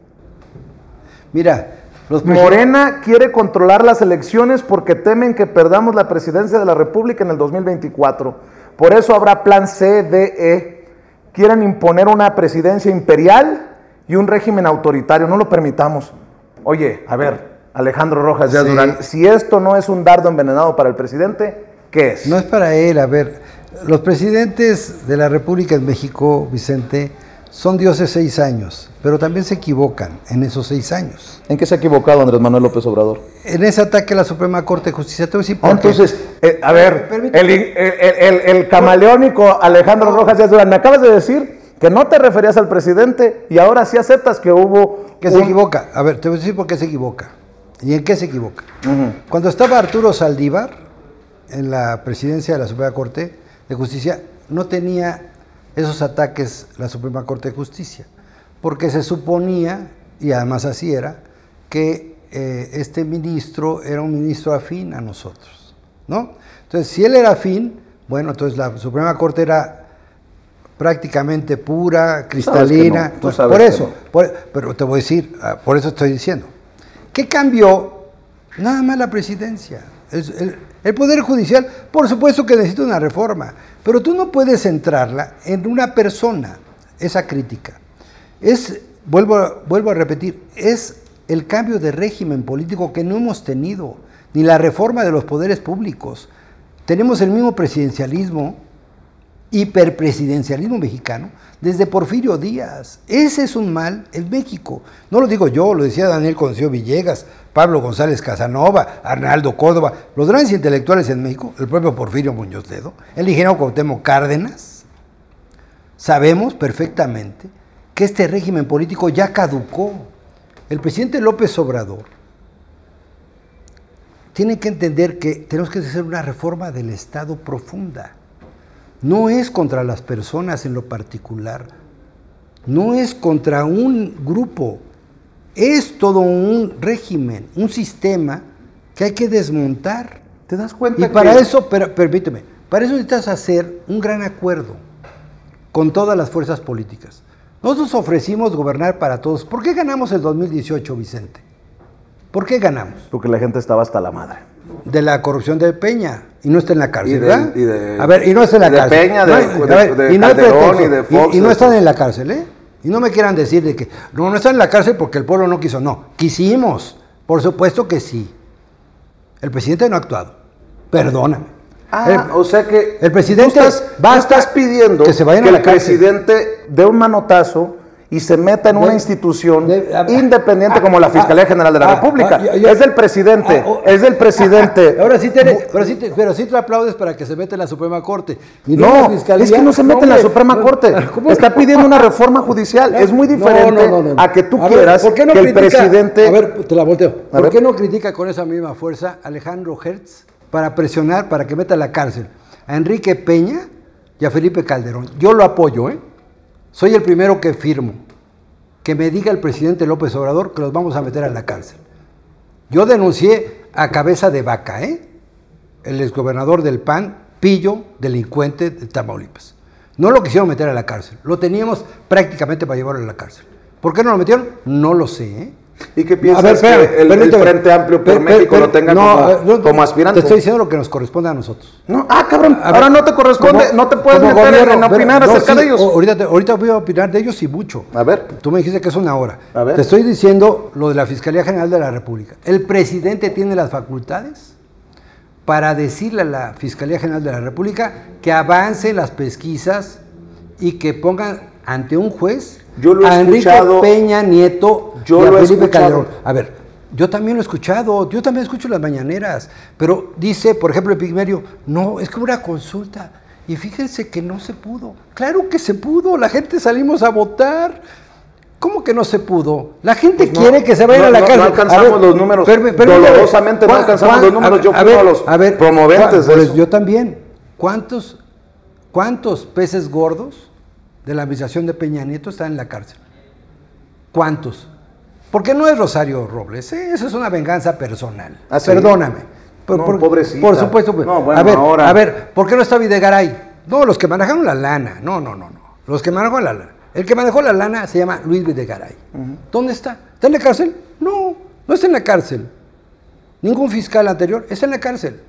Mira, los Morena quiere controlar las elecciones porque temen que perdamos la presidencia de la República en el dos mil veinticuatro. Por eso habrá plan C, D, E. Quieren imponer una presidencia imperial y un régimen autoritario, no lo permitamos. Oye, a ver, Alejandro Rojas Díaz sí. Durán, si esto no es un dardo envenenado para el presidente, ¿qué es? No es para él, a ver, los presidentes de la República de México, Vicente, son dioses seis años, pero también se equivocan en esos seis años. ¿En qué se ha equivocado Andrés Manuel López Obrador? En ese ataque a la Suprema Corte de Justicia. Te voy a decir por ah, entonces, eh, a ver, el, el, el, el camaleónico Alejandro Rojas Díaz Durán, me acabas de decir que no te referías al presidente y ahora sí aceptas que hubo... Que un... se equivoca. A ver, te voy a decir por qué se equivoca. ¿Y en qué se equivoca? Uh-huh. Cuando estaba Arturo Saldívar en la presidencia de la Suprema Corte de Justicia, no tenía esos ataques la Suprema Corte de Justicia, porque se suponía, y además así era, que eh, este ministro era un ministro afín a nosotros, ¿no? Entonces, si él era afín, bueno, entonces la Suprema Corte era prácticamente pura, cristalina. Tú sabes por eso, no. por, pero te voy a decir, por eso estoy diciendo. ¿Qué cambió? Nada más la presidencia. El, el, el Poder Judicial, por supuesto que necesita una reforma, pero tú no puedes centrarla en una persona, esa crítica. Es, vuelvo, vuelvo a repetir, es el cambio de régimen político que no hemos tenido, ni la reforma de los poderes públicos. Tenemos el mismo presidencialismo, hiperpresidencialismo mexicano, desde Porfirio Díaz. Ese es un mal en México. No lo digo yo, lo decía Daniel Concio Villegas, Pablo González Casanova, Arnaldo Córdoba, los grandes intelectuales en México, el propio Porfirio Muñoz Ledo, el ingeniero Cuauhtémoc Cárdenas. Sabemos perfectamente que este régimen político ya caducó. El presidente López Obrador tiene que entender que tenemos que hacer una reforma del Estado profunda. No es contra las personas en lo particular, no es contra un grupo, es todo un régimen, un sistema que hay que desmontar. ¿Te das cuenta? Y para que... eso, pero, permíteme, para eso necesitas hacer un gran acuerdo con todas las fuerzas políticas. Nosotros ofrecimos gobernar para todos. ¿Por qué ganamos el dos mil dieciocho, Vicente? ¿Por qué ganamos? Porque la gente estaba hasta la madre. De la corrupción de Peña, y no está en la cárcel, y de, ¿verdad? Y de, a ver, y no está en la de cárcel. Peña, de, no, de, ver, de, y no Calderón, y de Fox. Y, y no de están eso. en la cárcel, ¿eh? Y no me quieran decir de que, no, no están en la cárcel porque el pueblo no quiso. No, quisimos, por supuesto que sí. El presidente no ha actuado, perdóname. Ah, el, o sea que el presidente tú estás, basta tú estás pidiendo que, se vayan que a la el cárcel. presidente dé un manotazo y se meta en de, una institución de, a, independiente a, como la Fiscalía a, General de la a, República. A, yo, yo, es del presidente, a, oh, es del presidente. A, ahora sí te, pero, sí te, pero sí te aplaudes para que se meta en la Suprema Corte. Y no, Fiscalía, es que no se mete no, en la Suprema no, Corte. ¿Cómo? Está pidiendo una reforma judicial. No, es muy diferente no, a que tú a quieras ver, que critica, el presidente... A ver, te la volteo. A ¿Por ver. qué no critica con esa misma fuerza Alejandro Hertz para presionar, para que meta a la cárcel a Enrique Peña y a Felipe Calderón? Yo lo apoyo, ¿eh? Soy el primero que firmo que me diga el presidente López Obrador que los vamos a meter a la cárcel. Yo denuncié a Cabeza de Vaca, ¿eh? El exgobernador del P A N, pillo, delincuente de Tamaulipas. No lo quisieron meter a la cárcel, lo teníamos prácticamente para llevarlo a la cárcel. ¿Por qué no lo metieron? No lo sé, ¿eh? ¿Y qué piensas ver, espérame, que el, el Frente Amplio por per, México per, per, lo tenga no, como, no, como aspirante? Te estoy diciendo lo que nos corresponde a nosotros. No, ah, cabrón, a ahora ver, no te corresponde, como, no te puedes meter gobierno, en opinar ver, acerca no, sí, de ellos. Ahorita, te, ahorita voy a opinar de ellos y mucho. A ver. Tú me dijiste que es una hora. A ver. Te estoy diciendo lo de la Fiscalía General de la República. El presidente tiene las facultades para decirle a la Fiscalía General de la República que avance las pesquisas y que pongan ante un juez yo lo he a Enrique escuchado, Peña Nieto yo y a lo Felipe he Calderón. A ver, yo también lo he escuchado, yo también escucho las mañaneras, pero dice, por ejemplo, el Pigmerio, no, es que una consulta, y fíjense que no se pudo. Claro que se pudo, la gente salimos a votar. ¿Cómo que no se pudo? La gente pues no, quiere que se vaya no, a la cárcel. No alcanzamos ver, los números, pero, pero, dolorosamente no alcanzamos Juan, los números, yo fui uno de los a ver, promoventes Juan, de eso. Yo también. ¿Cuántos, ¿Cuántos peces gordos de la administración de Peña Nieto están en la cárcel? ¿Cuántos? Porque no es Rosario Robles, ¿eh? Eso es una venganza personal. ¿Ah, sí? Perdóname. Por, no, por, pobrecita. Por supuesto. No, bueno, a ver, ahora... a ver, ¿por qué no está Videgaray? No, los que manejaron la lana. No, no, no, no. Los que manejaron la lana. El que manejó la lana se llama Luis Videgaray. Uh-huh. ¿Dónde está? ¿Está en la cárcel? No, no está en la cárcel. Ningún fiscal anterior está en la cárcel.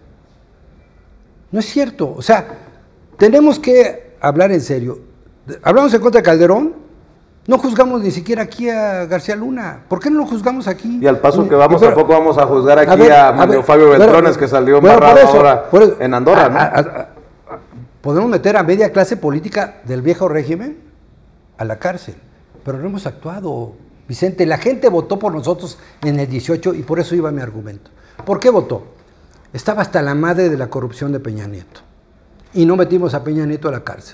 No es cierto. O sea, tenemos que hablar en serio. Hablamos en contra de Calderón, no juzgamos ni siquiera aquí a García Luna. ¿Por qué no lo juzgamos aquí? Y al paso y, que vamos, pero, tampoco vamos a juzgar aquí a, ver, a Mario a ver, Fabio Beltrones, pero, que salió bueno, embarrado eso, ahora eso, en Andorra, a, ¿no? A, a, a, podemos meter a media clase política del viejo régimen a la cárcel, pero no hemos actuado, Vicente. La gente votó por nosotros en el dieciocho y por eso iba mi argumento. ¿Por qué votó? Estaba hasta la madre de la corrupción de Peña Nieto y no metimos a Peña Nieto a la cárcel.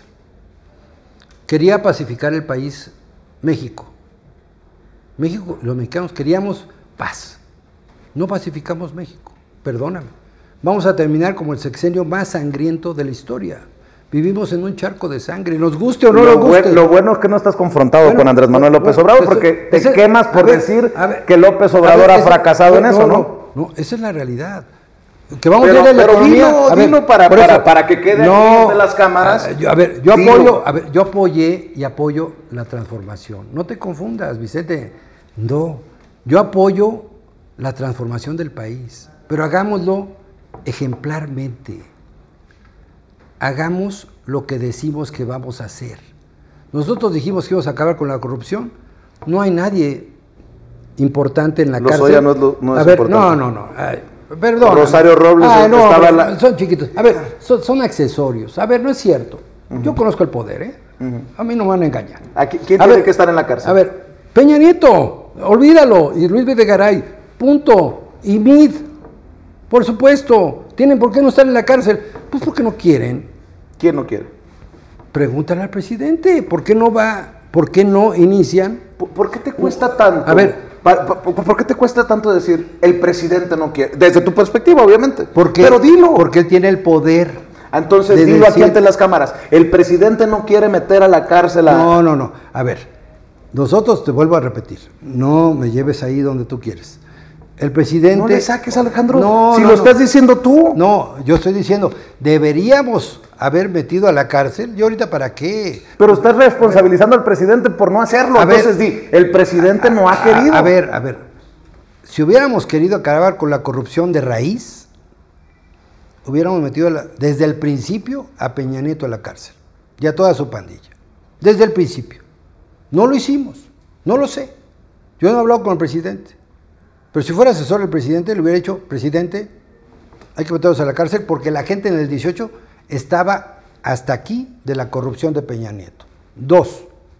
Quería pacificar el país, México. México, los mexicanos queríamos paz. No pacificamos México, perdóname. Vamos a terminar como el sexenio más sangriento de la historia. Vivimos en un charco de sangre, nos guste o no lo nos guste. Lo bueno es que no estás confrontado bueno, con Andrés Manuel López Obrador, bueno, porque te ese, quemas por ver, decir ver, que López Obrador ver, ha fracasado ese, en eso, no, ¿no? No, esa es la realidad. Que vamos pero, a ir a la pero economía. Dilo, a ver, dilo para, para, eso, para que quede no, aquí de las cámaras. A, yo, a ver, yo apoyo, a ver, yo apoyé y apoyo la transformación. No te confundas, Vicente. No, yo apoyo la transformación del país, pero hagámoslo ejemplarmente. Hagamos lo que decimos que vamos a hacer. Nosotros dijimos que íbamos a acabar con la corrupción. No hay nadie importante en la Lozoya cárcel. no es, lo, no es a ver, importante. no, no, no. Ay, perdón. Rosario Robles ah, no, estaba pero la... son chiquitos. A ver, son, son accesorios. A ver, no es cierto. Uh-huh. Yo conozco el poder, ¿eh? Uh-huh. A mí no me van a engañar. Aquí, ¿quién a tiene ver, que estar en la cárcel? A ver, Peña Nieto, olvídalo. Y Luis Videgaray, punto. Y Mid, por supuesto. ¿Tienen por qué no estar en la cárcel? Pues porque no quieren. ¿Quién no quiere? Pregúntale al presidente. ¿Por qué no va? ¿Por qué no inician? ¿Por, ¿por qué te cuesta tanto? A ver. ¿Por, por, ¿Por qué te cuesta tanto decir el presidente no quiere? Desde tu perspectiva, obviamente. Porque, Pero dilo. Porque él tiene el poder. Entonces de dilo decir... aquí ante las cámaras. El presidente no quiere meter a la cárcel a... No, no, no. A ver, nosotros, te vuelvo a repetir, no me lleves ahí donde tú quieres. El presidente... No le saques, Alejandro, no, si no, lo no. estás diciendo tú. No, yo estoy diciendo, deberíamos haber metido a la cárcel. ¿Y ahorita para qué? Pero estás responsabilizando al presidente por no hacerlo. A Entonces ver, di, el presidente a, no ha a, querido. A ver, a ver. Si hubiéramos querido acabar con la corrupción de raíz, hubiéramos metido la, desde el principio a Peña Nieto a la cárcel. Y a toda su pandilla. Desde el principio. No lo hicimos. No lo sé. Yo no he hablado con el presidente. Pero si fuera asesor del presidente, le hubiera dicho, presidente, hay que meterlos a la cárcel porque la gente en el dieciocho estaba hasta aquí de la corrupción de Peña Nieto. Dos,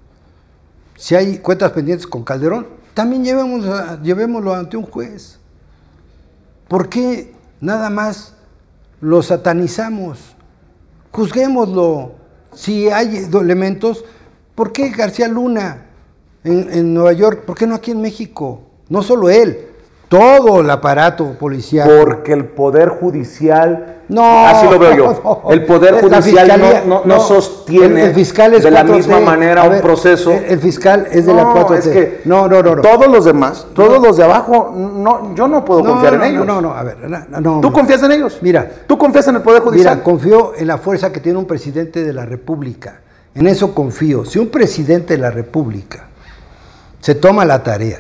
si hay cuentas pendientes con Calderón, también llevémoslo, llevémoslo ante un juez. ¿Por qué nada más lo satanizamos? Juzguémoslo. Si hay elementos, ¿por qué García Luna en, en Nueva York? ¿Por qué no aquí en México? No solo él. Todo el aparato policial. Porque el Poder Judicial, no, así lo veo yo, no, el Poder Judicial fiscalía, no, no, no, no sostiene el, el fiscal es de la cuatro T. misma manera A un ver, proceso. El, el fiscal es de no, la cuatro T. Es que no, no, no, no. Todos los demás, todos no. los de abajo, no, yo no puedo no, confiar no, en ellos. No, no, no, a ver. No, no, ¿Tú confías en ellos? Mira. ¿Tú confías en el Poder Judicial? Mira, confío en la fuerza que tiene un presidente de la República. En eso confío. Si un presidente de la República se toma la tarea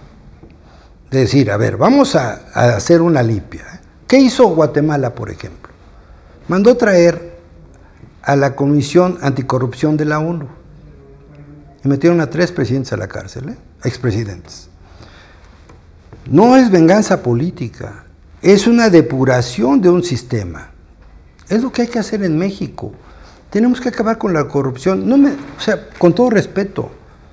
de decir, a ver, vamos a, a hacer una limpia. ¿Qué hizo Guatemala, por ejemplo? Mandó traer a la Comisión Anticorrupción de la ONU y metieron a tres presidentes a la cárcel, ¿eh? Expresidentes. No es venganza política, es una depuración de un sistema. Es lo que hay que hacer en México. Tenemos que acabar con la corrupción. No me, o sea, con todo respeto,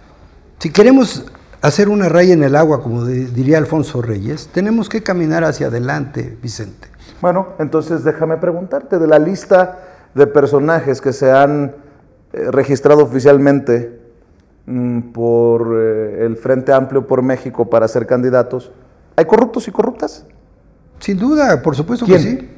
si queremos hacer una raya en el agua, como de, diría Alfonso Reyes, tenemos que caminar hacia adelante, Vicente. Bueno, entonces déjame preguntarte, de la lista de personajes que se han eh, registrado oficialmente mmm, por eh, el Frente Amplio por México para ser candidatos, ¿hay corruptos y corruptas? Sin duda, por supuesto ¿Quién? que sí.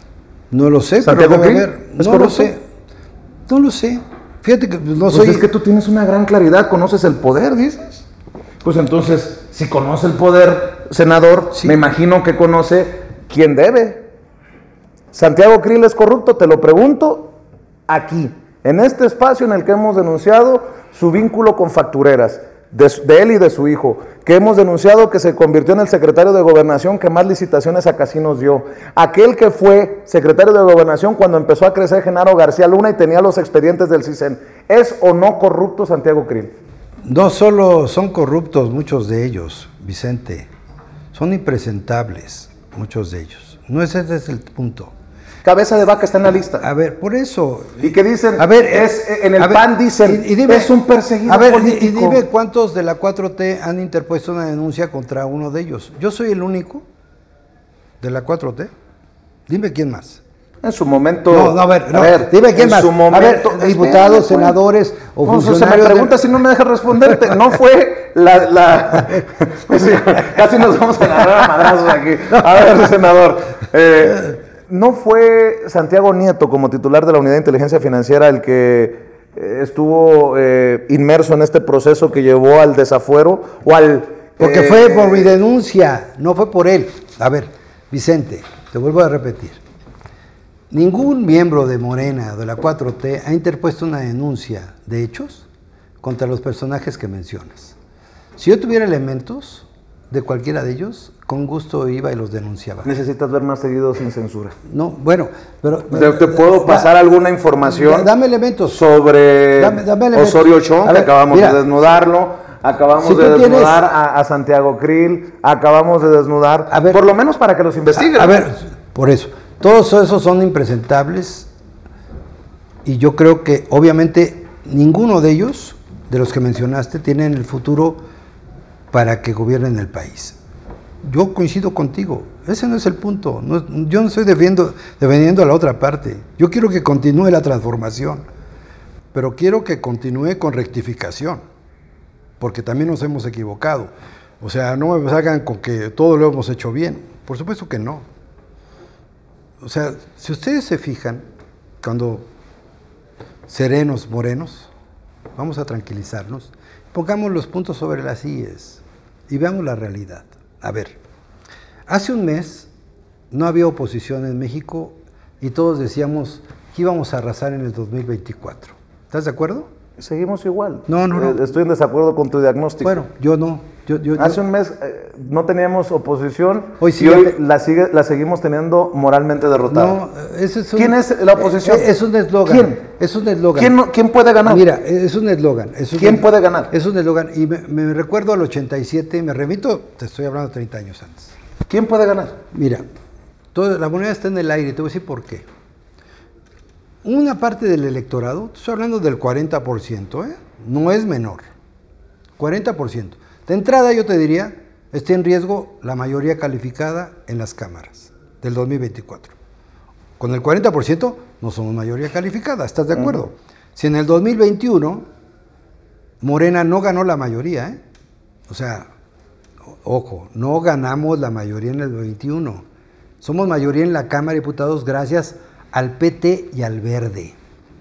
No lo sé, ¿Santiago pero Krill? a ver, ¿Es no corrupto? lo sé. No lo sé. Fíjate que no Pues soy... es que tú tienes una gran claridad, conoces el poder, dices. Pues entonces, si conoce el poder, senador, sí, me imagino que conoce quién debe. ¿Santiago Krill es corrupto? Te lo pregunto aquí, en este espacio en el que hemos denunciado su vínculo con factureras, de, de él y de su hijo, que hemos denunciado que se convirtió en el secretario de Gobernación que más licitaciones a casinos dio, aquel que fue secretario de Gobernación cuando empezó a crecer Genaro García Luna y tenía los expedientes del CISEN. ¿Es o no corrupto Santiago Krill? No solo son corruptos muchos de ellos, Vicente, son impresentables muchos de ellos. No ese es el punto. Cabeza de vaca está en la lista. A ver, por eso. ¿Y qué dicen? A ver, es, en el ver, P A N dicen, y, y dime, es un perseguido a ver, político. Y dime cuántos de la cuatro T han interpuesto una denuncia contra uno de ellos. ¿Yo soy el único de la cuatro T? Dime quién más. En su momento. No, no, a ver, no, a ver dime quién en más. Su momento, a ver, diputados, espérame, senadores o no, funcionarios. Se me pregunta de... si no me deja responderte. No fue la. la o sea, casi nos vamos a agarrar a madrazos aquí. A ver, senador. Eh, ¿No fue Santiago Nieto, como titular de la Unidad de Inteligencia Financiera, el que eh, estuvo eh, inmerso en este proceso que llevó al desafuero o al. Porque eh, fue por mi denuncia, no fue por él. A ver, Vicente, te vuelvo a repetir. Ningún miembro de Morena o de la cuatro T ha interpuesto una denuncia de hechos contra los personajes que mencionas. Si yo tuviera elementos, de cualquiera de ellos, con gusto iba y los denunciaba. Necesitas ver más seguido Sin Censura. No, bueno, pero... Te, te puedo pasar da, alguna información. Dame elementos. Sobre dame, dame elementos. Osorio Chong, que ver, acabamos mira, de desnudarlo. Acabamos si de desnudar tienes, a, a Santiago Krill. Acabamos de desnudar. A ver, por lo menos para que los investiguen. A, a ver, por eso. Todos esos son impresentables. Y yo creo que, obviamente, ninguno de ellos, de los que mencionaste, tienen el futuro para que gobiernen el país. Yo coincido contigo, ese no es el punto. No, yo no estoy defendiendo, defendiendo a la otra parte. Yo quiero que continúe la transformación, pero quiero que continúe con rectificación, porque también nos hemos equivocado. O sea, no me salgan con que todo lo hemos hecho bien. Por supuesto que no. O sea, si ustedes se fijan, cuando serenos, morenos, vamos a tranquilizarnos, pongamos los puntos sobre las íes y veamos la realidad. A ver, hace un mes no había oposición en México y todos decíamos que íbamos a arrasar en el dos mil veinticuatro. ¿Estás de acuerdo? Seguimos igual. No, no, no. Estoy en desacuerdo con tu diagnóstico. Bueno, yo no. Yo, yo, hace yo... un mes eh, no teníamos oposición hoy sí y hoy te... la, sigue, la seguimos teniendo moralmente derrotada. No, ese es un... ¿Quién es la oposición? Es, es un eslogan. ¿Quién? Es un eslogan. ¿Quién, no, ¿Quién puede ganar? Mira, es un eslogan. ¿Quién un, puede ganar? Es un eslogan. Y me, me recuerdo al ochenta y siete, me remito, te estoy hablando treinta años antes. ¿Quién puede ganar? Mira, todo, la moneda está en el aire, te voy a decir por qué. Una parte del electorado, estoy hablando del cuarenta por ciento, ¿eh? No es menor, cuarenta por ciento. De entrada yo te diría, está en riesgo la mayoría calificada en las cámaras del dos mil veinticuatro. Con el cuarenta por ciento no somos mayoría calificada, ¿estás de acuerdo? Uh-huh. Si en el dos mil veintiuno Morena no ganó la mayoría, ¿eh? O sea, ojo, no ganamos la mayoría en el veintiuno. Somos mayoría en la Cámara de Diputados gracias al P T y al Verde.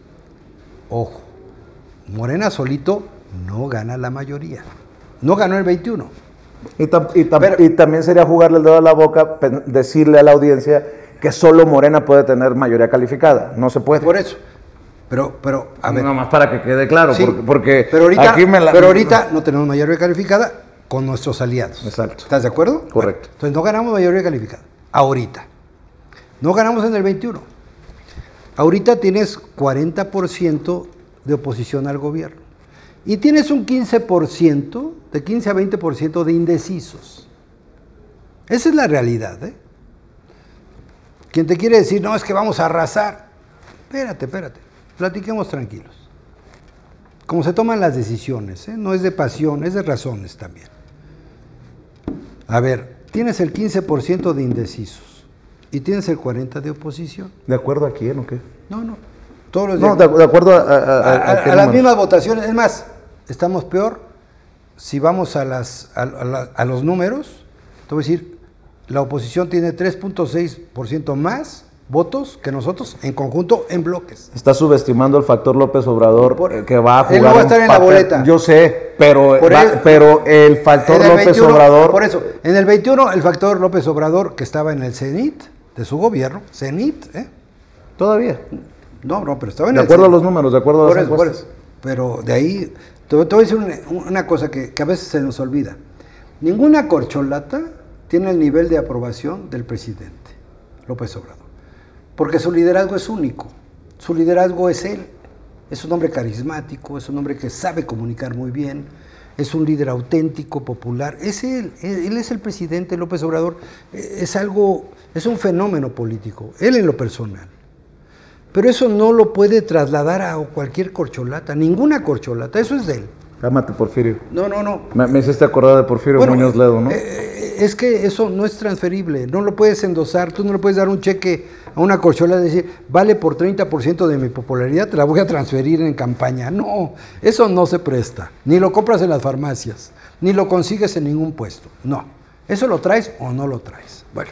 Ojo. Morena solito no gana la mayoría. No ganó el veintiuno. Y, tam, y, tam, pero, y también sería jugarle el dedo a la boca, decirle a la audiencia que solo Morena puede tener mayoría calificada. No se puede. Por eso. Pero, pero, a ver. Nada más para que quede claro. Sí, porque, porque pero ahorita, aquí me la... pero ahorita no tenemos mayoría calificada con nuestros aliados. Exacto. ¿Estás de acuerdo? Correcto. Bueno, entonces no ganamos mayoría calificada. Ahorita. No ganamos en el veintiuno. Ahorita tienes cuarenta por ciento de oposición al gobierno. Y tienes un quince por ciento, de quince a veinte por ciento de indecisos. Esa es la realidad, ¿eh? Quien te quiere decir, no, es que vamos a arrasar. Espérate, espérate. Platiquemos tranquilos. Como se toman las decisiones, ¿eh? No es de pasión, es de razones también. A ver, tienes el quince por ciento de indecisos y tienes el cuarenta por ciento de oposición. ¿De acuerdo a quién o qué? No, no. Todos los no, de, de acuerdo a, a, a, a, a, a las mismas votaciones. Es más, estamos peor si vamos a, las, a, a, la, a los números. Te voy a decir, la oposición tiene tres punto seis por ciento más votos que nosotros en conjunto en bloques. Está subestimando el factor López Obrador por, que va a jugar. Él no va a estar en la boleta. Yo sé, pero, va, el, pero el factor el López veintiuno, Obrador. Por eso, en el veintiuno, el factor López Obrador, que estaba en el cenit de su gobierno, cenit, ¿eh? Todavía. No, no, pero estaba en de el acuerdo cenit. a los números, de acuerdo a las encuestas. Pero de ahí, te, te voy a decir una, una cosa que, que a veces se nos olvida. Ninguna corcholata tiene el nivel de aprobación del presidente López Obrador. Porque su liderazgo es único, su liderazgo es él, es un hombre carismático, es un hombre que sabe comunicar muy bien, es un líder auténtico, popular, es él, él es el presidente López Obrador, es algo, es un fenómeno político, él en lo personal. Pero eso no lo puede trasladar a cualquier corcholata, ninguna corcholata, eso es de él. Cámate, Porfirio. No, no, no. Me, me hiciste acordar de Porfirio bueno, Muñoz Ledo, ¿no? Eh, es que eso no es transferible, no lo puedes endosar, tú no le puedes dar un cheque a una corcholata y decir, vale por treinta por ciento de mi popularidad, te la voy a transferir en campaña. No, eso no se presta, ni lo compras en las farmacias, ni lo consigues en ningún puesto, no. Eso lo traes o no lo traes. Bueno,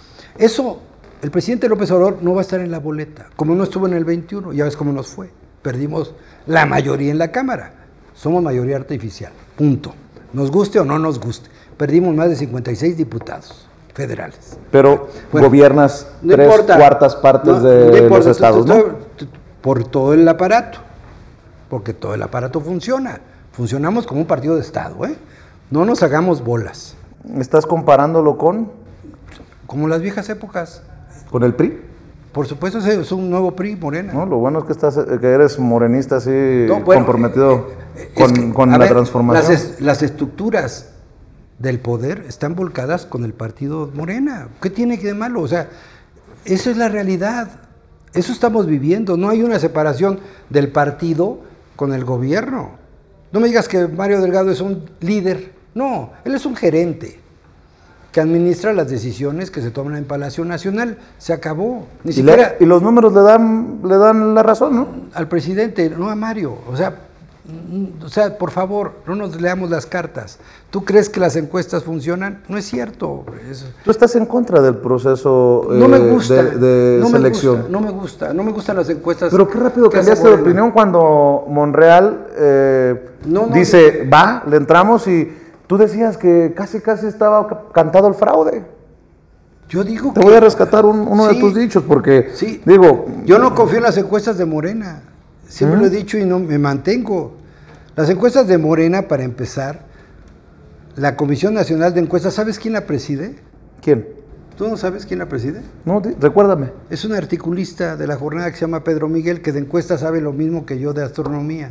eso, el presidente López Obrador no va a estar en la boleta, como no estuvo en el veintiuno, ya ves cómo nos fue, perdimos la mayoría en la Cámara. Somos mayoría artificial, punto. Nos guste o no nos guste. Perdimos más de cincuenta y seis diputados federales. Pero bueno, gobiernas no tres importa, cuartas partes no, de no importa, los estados, ¿no? Por todo el aparato, porque todo el aparato funciona. Funcionamos como un partido de Estado, ¿eh? No nos hagamos bolas. ¿Estás comparándolo con? Como las viejas épocas. ¿Con el P R I? Por supuesto, es un nuevo P R I, Morena. No, lo bueno es que estás, que eres morenista así, no, bueno, comprometido eh, eh, con, que, con la ver, transformación. Las, es, las estructuras del poder están volcadas con el partido Morena. ¿Qué tiene que de malo? O sea, esa es la realidad. Eso estamos viviendo. No hay una separación del partido con el gobierno. No me digas que Mario Delgado es un líder. No, él es un gerente que administra las decisiones que se toman en Palacio Nacional. Se acabó. Ni y, siquiera le, y los números le dan, le dan la razón, ¿no? Al presidente, no a Mario. O sea, o sea, por favor, no nos leamos las cartas. ¿Tú crees que las encuestas funcionan? No es cierto. Es... Tú estás en contra del proceso eh, no me gusta, de, de no selección. Me gusta, no me gusta, no me gustan las encuestas. Pero qué rápido cambiaste de opinión cuando Monreal eh, no, no, dice, no. va, le entramos y tú decías que casi casi estaba cantado el fraude. Yo digo Te que... voy a rescatar un, uno sí, de tus dichos porque, sí. digo... Yo no confío en las encuestas de Morena. Siempre ¿Mm? lo he dicho y no me mantengo. Las encuestas de Morena, para empezar, la Comisión Nacional de Encuestas, ¿sabes quién la preside? ¿Quién? ¿Tú no sabes quién la preside? No, recuérdame. Es un articulista de la jornada que se llama Pedro Miguel, que de encuestas sabe lo mismo que yo de astronomía.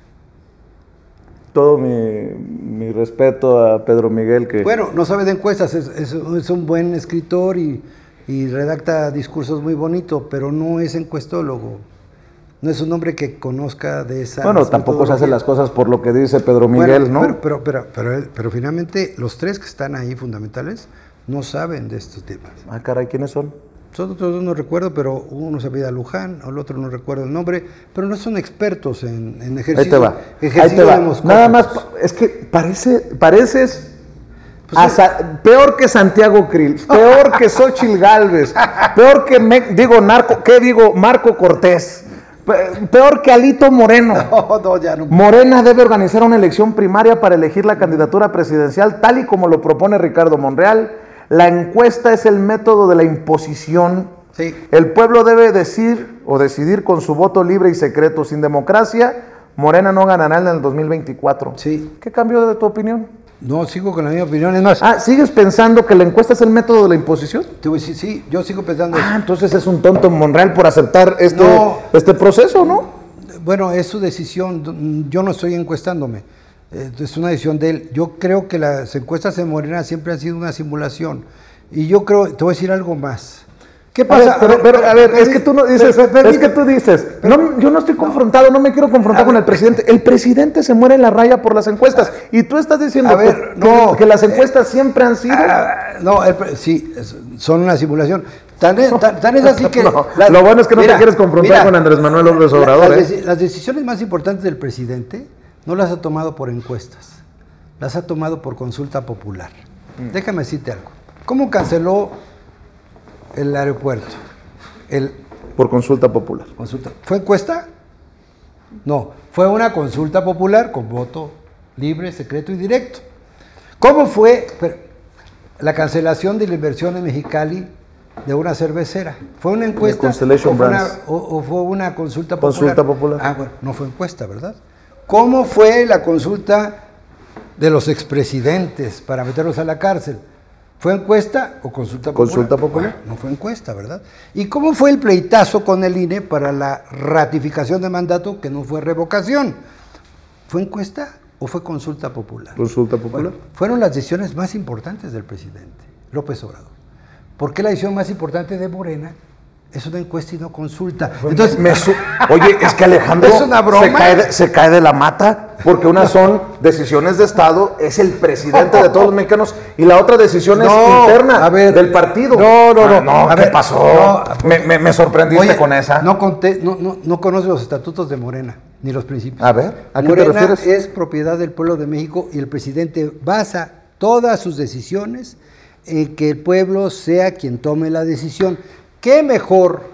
Todo mi, mi respeto a Pedro Miguel. Que Bueno, no sabe de encuestas, es, es, es un buen escritor y, y redacta discursos muy bonitos, pero no es encuestólogo. No es un hombre que conozca de esa... Bueno, tampoco se hacen las cosas por lo que dice Pedro Miguel, bueno, ¿no? Pero, pero, pero, pero, él, pero finalmente los tres que están ahí fundamentales no saben de estos temas. Ah, caray, ¿quiénes son? Son otros dos no recuerdo, pero uno se apellida Luján, el otro no recuerdo el nombre, pero no son expertos en, en ejercicio. Ahí te va, ejercicio ahí te va. De Nada más, es que parece, pareces... Pues Hasta, peor que Santiago Krill, peor que Xóchitl Gálvez, peor que, me, digo, narco, ¿qué digo? Marco Cortés. Peor que Alito Moreno. No, no, ya no. Morena debe organizar una elección primaria para elegir la candidatura presidencial tal y como lo propone Ricardo Monreal. La encuesta es el método de la imposición. Sí. El pueblo debe decir o decidir con su voto libre y secreto. Sin democracia, Morena no ganará en el dos mil veinticuatro. Sí. ¿Qué cambió de tu opinión? No, sigo con la misma opinión, es más... Ah, ¿sigues pensando que la encuesta es el método de la imposición? Sí, sí, sí, yo sigo pensando Ah, eso. entonces es un tonto Monreal por aceptar este, no, este proceso, ¿no? Bueno, es su decisión, yo no estoy encuestándome, es una decisión de él. Yo creo que las encuestas en Morena siempre han sido una simulación. Y yo creo, te voy a decir algo más. ¿Qué pasa? A ver, pero, pero, a ver, es que tú no dices, pero, pero, es que tú dices, no, yo no estoy confrontado, no me quiero confrontar con el presidente. El presidente se muere en la raya por las encuestas y tú estás diciendo a ver, que, no, que, que las encuestas siempre han sido. Uh, no, el, sí, son una simulación. Tan es, tan, tan es así que... No, las, lo bueno es que no mira, te quieres confrontar mira, con Andrés Manuel López Obrador. La, las, ¿eh? las decisiones más importantes del presidente no las ha tomado por encuestas, las ha tomado por consulta popular. Mm. Déjame decirte algo. ¿Cómo canceló el aeropuerto? El, por consulta popular. Consulta. ¿Fue encuesta? No, fue una consulta popular con voto libre, secreto y directo. ¿Cómo fue la cancelación de la inversión en Mexicali de una cervecera? ¿Fue una encuesta o fue una, o, o fue una consulta popular? Consulta popular. Ah, bueno, no fue encuesta, ¿verdad? ¿Cómo fue la consulta de los expresidentes para meterlos a la cárcel? ¿Fue encuesta o consulta popular? Consulta popular. Bueno, no fue encuesta, ¿verdad? ¿Y cómo fue el pleitazo con el I N E para la ratificación de mandato que no fue revocación? ¿Fue encuesta o fue consulta popular? Consulta popular. Bueno, fueron las decisiones más importantes del presidente López Obrador. ¿Por qué la decisión más importante de Morena es una encuesta y no consulta? Entonces, me su oye, es que Alejandro ¿es una broma? Se, cae de, se cae de la mata porque unas son decisiones de Estado, es el presidente de todos los mexicanos y la otra decisión no, es interna a ver, del partido. No, no, no. Ah, no, a ¿qué ver, pasó? No, me, me, me sorprendiste oye, con esa. No, conté, no, no, no conoce los estatutos de Morena, ni los principios. A ver, ¿a qué Morena te refieres? Es propiedad del pueblo de México y el presidente basa todas sus decisiones en que el pueblo sea quien tome la decisión. ¿Qué mejor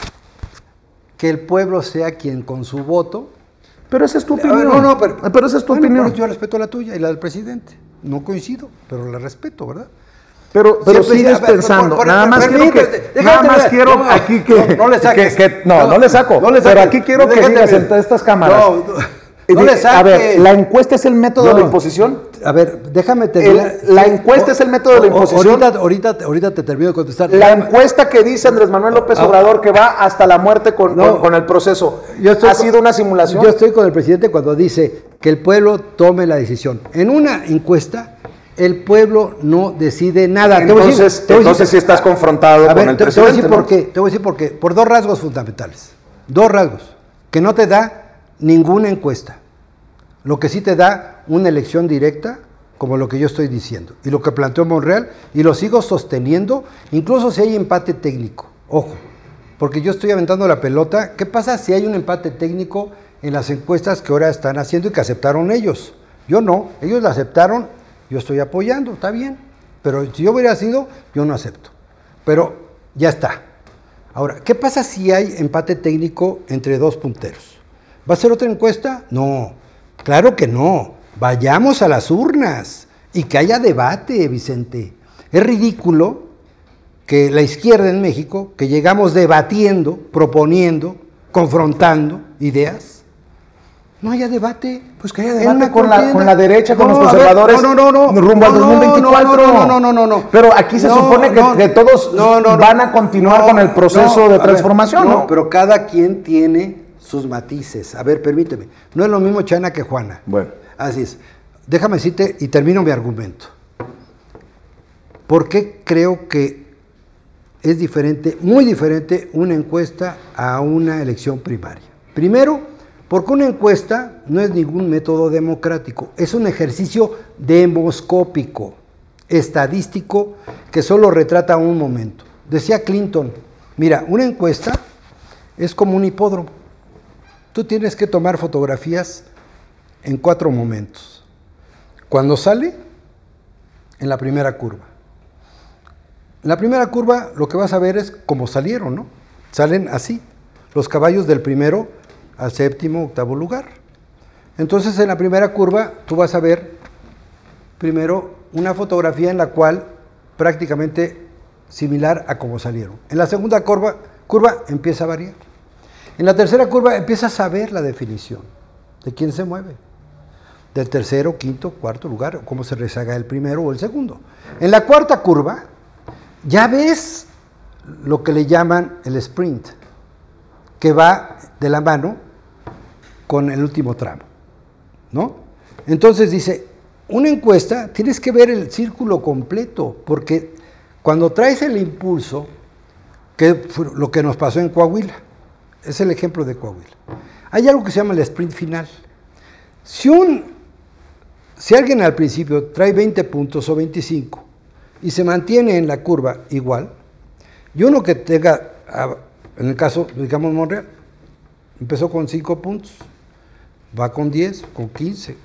que el pueblo sea quien con su voto? Pero esa es tu opinión. No, no, pero, pero esa es tu bueno, opinión. Yo respeto la tuya y la del presidente. No coincido, pero la respeto, ¿verdad? Pero, pero Siempre, sigues ver, pensando, por, por, nada más quiero que, nada más quiero no, aquí que, no, no le saques, que, que no, no, no le saco, no le saques, pero aquí quiero no, que digas en estas cámaras, no, no. No le A ver, ¿la encuesta es el método no, de la imposición? A ver, déjame terminar. El, ¿La encuesta o, es el método de la imposición? Ahorita, ahorita, ahorita te termino de contestar. La encuesta que dice Andrés Manuel López Obrador que va hasta la muerte con, no, con, con el proceso, ¿ha sido con, una simulación? Yo estoy con el presidente cuando dice que el pueblo tome la decisión. En una encuesta, el pueblo no decide nada. Entonces, decir, entonces si estás confrontado a con ver, el te, presidente. Te voy a decir por qué. Te voy a decir por qué. Por dos rasgos fundamentales. Dos rasgos que no te da ninguna encuesta. Lo que sí te da una elección directa, como lo que yo estoy diciendo, y lo que planteó Monreal, y lo sigo sosteniendo, incluso si hay empate técnico. Ojo, porque yo estoy aventando la pelota. ¿Qué pasa si hay un empate técnico en las encuestas que ahora están haciendo y que aceptaron ellos? Yo no, ellos la aceptaron, yo estoy apoyando, está bien, pero si yo hubiera sido, yo no acepto. Pero ya está. Ahora, ¿qué pasa si hay empate técnico entre dos punteros? ¿Va a ser otra encuesta? No. Claro que no, vayamos a las urnas y que haya debate, Vicente. Es ridículo que la izquierda en México, que llegamos debatiendo, proponiendo, confrontando ideas, no haya debate. Pues que haya debate con la, con la derecha, no, con los conservadores, no, no, no, no, rumbo al no, dos mil veinticuatro. No, no, no, no, no. Pero aquí se no, supone que, no, que todos no, no, van a continuar no, con el proceso no, de transformación, ver, ¿no? ¿no? Pero cada quien tiene sus matices. A ver, permíteme. No es lo mismo Chana que Juana. Bueno. Así es. Déjame decirte y termino mi argumento. ¿Por qué creo que es diferente, muy diferente, una encuesta a una elección primaria? Primero, porque una encuesta no es ningún método democrático, es un ejercicio demoscópico, estadístico, que solo retrata un momento. Decía Clinton, mira, una encuesta es como un hipódromo. Tú tienes que tomar fotografías en cuatro momentos. Cuando sale, en la primera curva. En la primera curva lo que vas a ver es cómo salieron, ¿no? Salen así, los caballos del primero al séptimo, octavo lugar. Entonces en la primera curva tú vas a ver primero una fotografía en la cual prácticamente similar a cómo salieron. En la segunda curva, curva empieza a variar. En la tercera curva empiezas a ver la definición de quién se mueve, del tercero, quinto, cuarto lugar, cómo se rezaga el primero o el segundo. En la cuarta curva ya ves lo que le llaman el sprint, que va de la mano con el último tramo, ¿no? Entonces dice, una encuesta tienes que ver el círculo completo, porque cuando traes el impulso, que fue lo que nos pasó en Coahuila, es el ejemplo de Coahuila. Hay algo que se llama el sprint final. Si, un, si alguien al principio trae veinte puntos o veinticinco y se mantiene en la curva igual, y uno que tenga, en el caso, digamos Monreal, empezó con cinco puntos, va con diez, con quince.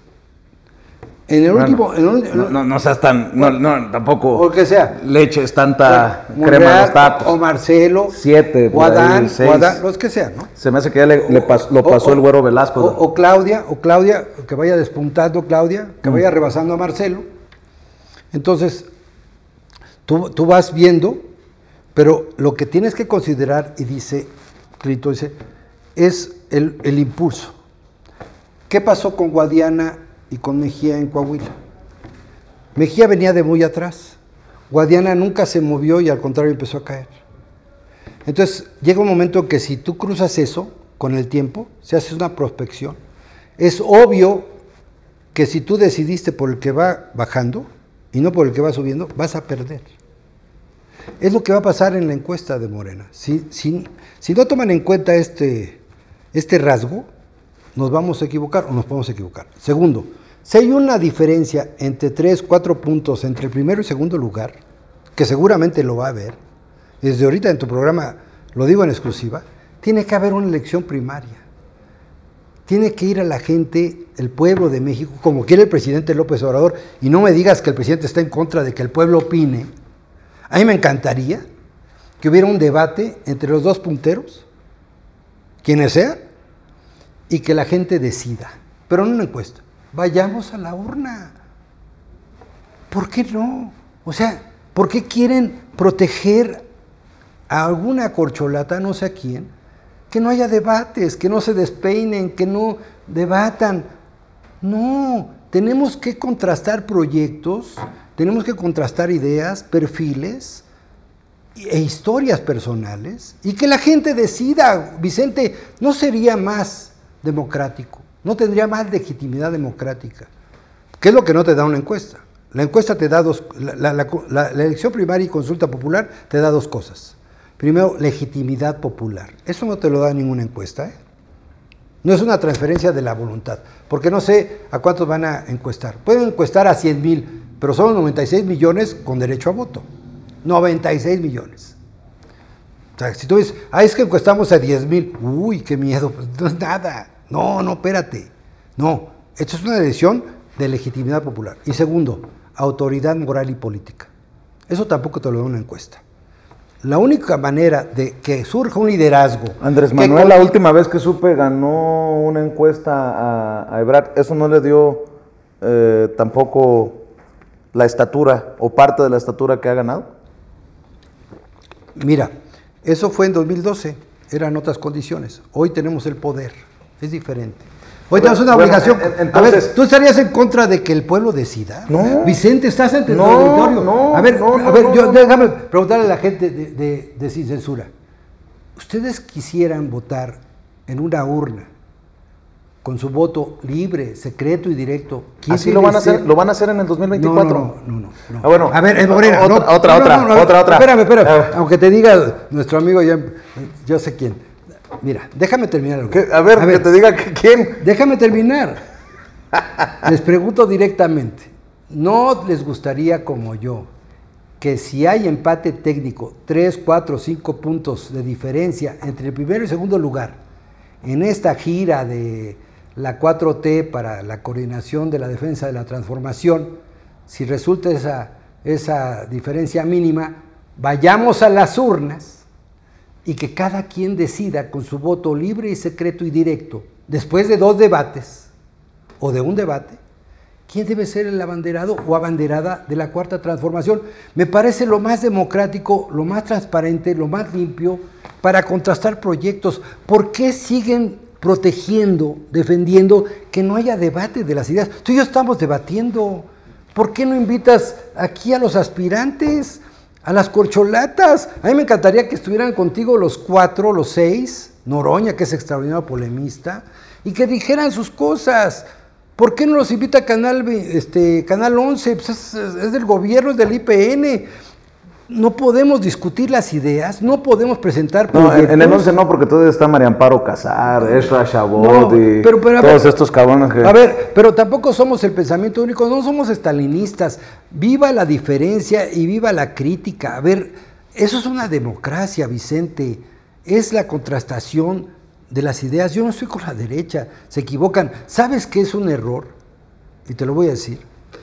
En el bueno, último... En el, no, no, no seas tan... No, no, tampoco... O que sea. Leches, tanta bueno, crema Monreal, en los tacos. O Marcelo. Siete. O Adán, o Adán, los que sean, ¿no? Se me hace que ya le, le pas, lo pasó o, el Güero Velasco. O, o Claudia, o Claudia, que vaya despuntando Claudia, que mm. vaya rebasando a Marcelo. Entonces, tú, tú vas viendo, pero lo que tienes que considerar, y dice, Clito dice, es el, el impulso. ¿Qué pasó con Guadiana y con Mejía en Coahuila? Mejía venía de muy atrás. Guadiana nunca se movió y al contrario empezó a caer. Entonces llega un momento en que si tú cruzas eso con el tiempo, se hace una prospección. Es obvio que si tú decidiste por el que va bajando y no por el que va subiendo, vas a perder. Es lo que va a pasar en la encuesta de Morena. Si, si, si no toman en cuenta este, este rasgo, nos vamos a equivocar o nos podemos equivocar. Segundo, si hay una diferencia entre tres, cuatro puntos entre el primero y segundo lugar, que seguramente lo va a haber, desde ahorita en tu programa lo digo en exclusiva, tiene que haber una elección primaria. Tiene que ir a la gente, el pueblo de México, como quiere el presidente López Obrador, y no me digas que el presidente está en contra de que el pueblo opine. A mí me encantaría que hubiera un debate entre los dos punteros, quienes sean, y que la gente decida, pero no una encuesta. Vayamos a la urna. ¿Por qué no? O sea, ¿por qué quieren proteger a alguna corcholata, no sé a quién, que no haya debates, que no se despeinen, que no debatan. No, tenemos que contrastar proyectos, tenemos que contrastar ideas, perfiles e historias personales y que la gente decida. Vicente, ¿no sería más democrático? ¿No tendría más legitimidad democrática? ¿Qué es lo que no te da una encuesta? La encuesta te da dos, la, la, la, la elección primaria y consulta popular te da dos cosas. Primero, legitimidad popular. Eso no te lo da ninguna encuesta, ¿eh? No es una transferencia de la voluntad, porque no sé a cuántos van a encuestar. Pueden encuestar a cien mil, pero son noventa y seis millones con derecho a voto. noventa y seis millones. O sea, si tú dices, ah, es que encuestamos a diez mil, uy, qué miedo, pues no es nada. No, no, espérate. No, esto es una elección de legitimidad popular. Y segundo, autoridad moral y política. Eso tampoco te lo da una encuesta. La única manera de que surja un liderazgo... Andrés Manuel, la última vez que supe, ganó una encuesta a, a Ebrard. ¿Eso no le dio eh, tampoco la estatura o parte de la estatura que ha ganado? Mira, eso fue en dos mil doce, eran otras condiciones. Hoy tenemos el poder, es diferente. Hoy tenemos una bueno, obligación. Entonces, a ver, ¿tú estarías en contra de que el pueblo decida? No. Vicente, estás en el no, territorio. No, a ver, no, a ver, no, yo no, déjame preguntarle a la gente de, de, de Sin Censura. ¿Ustedes quisieran votar en una urna con su voto libre, secreto y directo? ¿Así lo van a hacer? ¿Lo van a hacer en el dos mil veinticuatro? No, no, no. no, no. Ah, bueno. A ver, Morena. Otra, no, otra, no, otra, no, no, otra, otra. Espérame, espérame. Aunque te diga nuestro amigo, ya, yo sé quién. Mira, déjame terminar. A ver, a ver, que te diga que, quién. Déjame terminar. Les pregunto directamente, ¿no les gustaría como yo que si hay empate técnico, tres, cuatro, cinco puntos de diferencia entre el primero y segundo lugar en esta gira de la cuatro T para la coordinación de la defensa de la transformación, si resulta esa, esa diferencia mínima, vayamos a las urnas y que cada quien decida con su voto libre y secreto y directo, después de dos debates, o de un debate, quién debe ser el abanderado o abanderada de la Cuarta Transformación? Me parece lo más democrático, lo más transparente, lo más limpio para contrastar proyectos. ¿Por qué siguen protegiendo, defendiendo que no haya debate de las ideas? Tú y yo estamos debatiendo. ¿Por qué no invitas aquí a los aspirantes, a las corcholatas? A mí me encantaría que estuvieran contigo los cuatro, los seis, Noroña, que es extraordinario polemista, y que dijeran sus cosas. ¿Por qué no los invita a Canal, este, Canal once? Pues es, es del gobierno, es del I P N. No podemos discutir las ideas, no podemos presentar proyectos. No, en el once no, porque todavía está María Amparo Casar, Ezra Chabot no, y pero, pero, todos ver, estos cabrones que... A ver, pero tampoco somos el pensamiento único, no somos estalinistas. Viva la diferencia y viva la crítica. A ver, eso es una democracia, Vicente. Es la contrastación de las ideas. Yo no estoy con la derecha, se equivocan. ¿Sabes qué es un error? Y te lo voy a decir.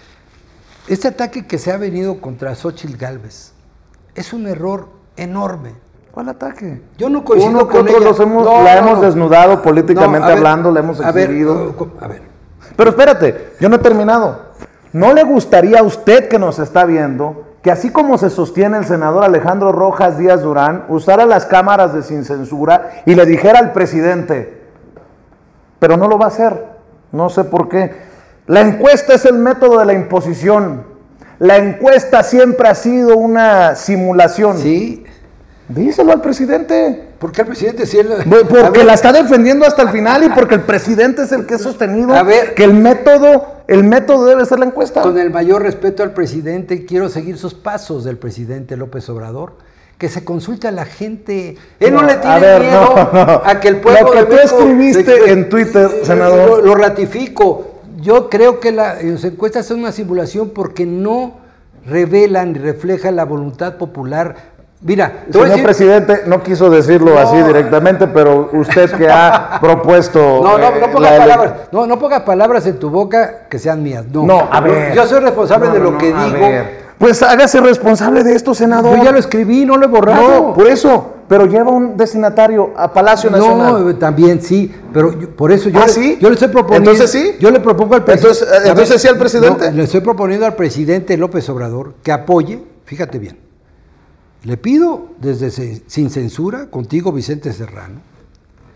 Este ataque que se ha venido contra Xóchitl Gálvez es un error enorme. ¿Cuál ataque? Yo no coincido Uno que con otros ella. los hemos, no, la no, hemos no. desnudado políticamente no, ver, hablando, la hemos exhibido. A ver, a ver. Pero espérate, yo no he terminado. ¿No le gustaría a usted que nos está viendo que así como se sostiene el senador Alejandro Rojas Díaz Durán, usara las cámaras de Sin Censura y le dijera al presidente, pero no lo va a hacer, no sé por qué? La encuesta es el método de la imposición. La encuesta siempre ha sido una simulación. Sí. Díselo al presidente. ¿Por qué al presidente? Si él... Porque la está defendiendo hasta el final y porque el presidente es el que ha sostenido a ver, que el método, el método debe ser la encuesta. Con el mayor respeto al presidente, quiero seguir sus pasos del presidente López Obrador. Que se consulte a la gente. Él no, no le tiene ver, miedo no, no. a que el pueblo Lo que de tú México escribiste se, en Twitter, eh, senador. Lo, lo ratifico. Yo creo que la, las encuestas son una simulación porque no revelan ni reflejan la voluntad popular. Mira, el señor decir, presidente no quiso decirlo no, así directamente, pero usted que ha propuesto... No, no, no ponga palabras, no, no ponga palabras en tu boca que sean mías. No, no a ver. Yo soy responsable no, de lo no, que digo. Ver. Pues hágase responsable de esto, senador. Yo ya lo escribí, no lo he borrado. No, por eso, pero lleva un destinatario a Palacio Nacional. No, también sí, pero yo, por eso yo, ¿Ah, le, sí? yo le estoy proponiendo... ¿Entonces sí? Yo le propongo al presidente... Entonces, entonces ver, sí al presidente. No, le estoy proponiendo al presidente López Obrador que apoye, fíjate bien, le pido desde Sin Censura, contigo Vicente Serrano,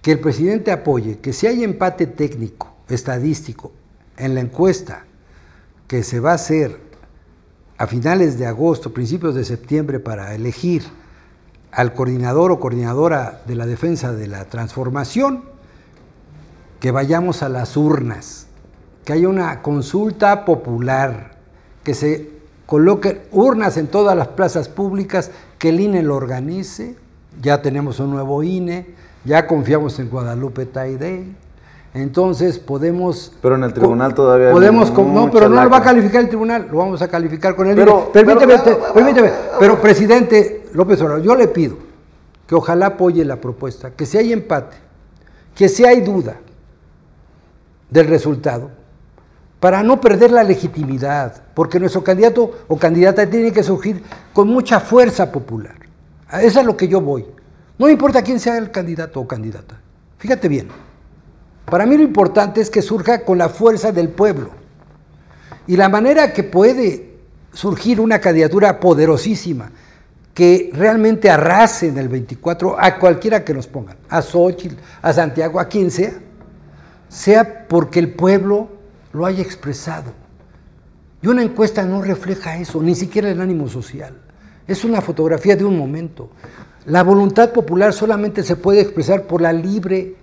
que el presidente apoye, que si hay empate técnico, estadístico, en la encuesta que se va a hacer a finales de agosto, principios de septiembre, para elegir al coordinador o coordinadora de la defensa de la transformación, que vayamos a las urnas, que haya una consulta popular, que se coloquen urnas en todas las plazas públicas, que el I N E lo organice. Ya tenemos un nuevo I N E, ya confiamos en Guadalupe Taidey, entonces podemos... Pero en el tribunal todavía... Podemos, hay no, pero no lo va a calificar el tribunal, lo vamos a calificar con el pero, I N E. Permíteme, pero, te, permíteme, pero presidente López Obrador, yo le pido que ojalá apoye la propuesta, que si hay empate, que si hay duda del resultado, para no perder la legitimidad, porque nuestro candidato o candidata tiene que surgir con mucha fuerza popular. A eso es a lo que yo voy. No me importa quién sea el candidato o candidata. Fíjate bien. Para mí lo importante es que surja con la fuerza del pueblo. Y la manera que puede surgir una candidatura poderosísima, que realmente arrase en el veinticuatro a cualquiera que nos pongan, a Xóchitl, a Santiago, a quien sea, sea porque el pueblo lo haya expresado. Y una encuesta no refleja eso, ni siquiera el ánimo social. Es una fotografía de un momento. La voluntad popular solamente se puede expresar por la libre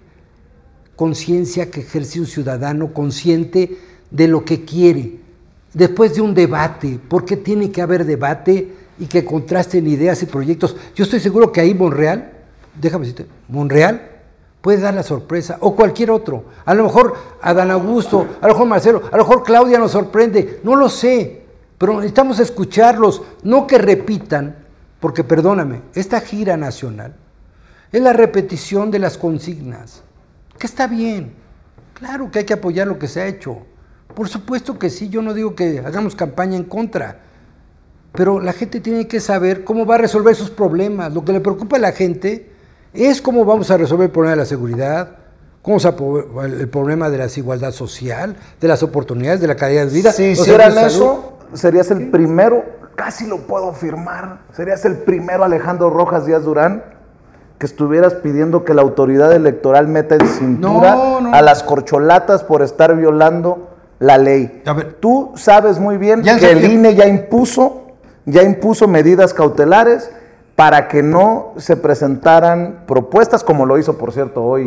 conciencia que ejerce un ciudadano consciente de lo que quiere, después de un debate, porque tiene que haber debate y que contrasten ideas y proyectos. Yo estoy seguro que ahí Monreal, déjame decirte, Monreal puede dar la sorpresa, o cualquier otro. A lo mejor Adán Augusto, a lo mejor Marcelo, a lo mejor Claudia nos sorprende, no lo sé, pero necesitamos escucharlos, no que repitan, porque perdóname, esta gira nacional es la repetición de las consignas, que está bien, claro que hay que apoyar lo que se ha hecho, por supuesto que sí, yo no digo que hagamos campaña en contra, pero la gente tiene que saber cómo va a resolver sus problemas. Lo que le preocupa a la gente es cómo vamos a resolver el problema de la seguridad, cómo se el problema de la desigualdad social, de las oportunidades, de la calidad de vida. Si hicieran eso, serías el primero, casi lo puedo afirmar, serías el primero Alejandro Rojas Díaz Durán que estuvieras pidiendo que la autoridad electoral meta en cintura no, no. a las corcholatas por estar violando la ley. A ver, tú sabes muy bien que el I N E ya impuso, ya impuso medidas cautelares para que no se presentaran propuestas, como lo hizo, por cierto, hoy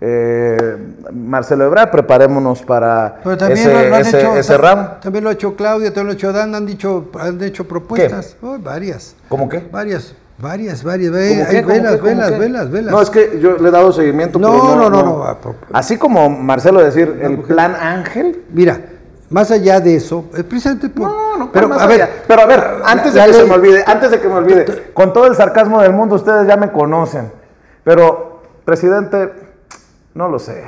eh, Marcelo Ebrard. Preparémonos para ese, lo, lo ese, hecho, ese ramo. También lo ha hecho Claudia, también lo ha hecho Dan, han dicho, han hecho propuestas. Oh, varias. ¿Cómo qué? Varias, varias, varias. Ve, hay velas, qué, velas, velas, velas. No, es que yo le he dado seguimiento. No, pero no, no, no, no, no. Así como Marcelo decir, no, el plan Ángel. Mira, más allá de eso, precisamente por... No, no, pero más a ver, allá. Pero a ver, antes de que se me olvide, antes de que me olvide, con todo el sarcasmo del mundo, ustedes ya me conocen. Pero, presidente, no lo sé.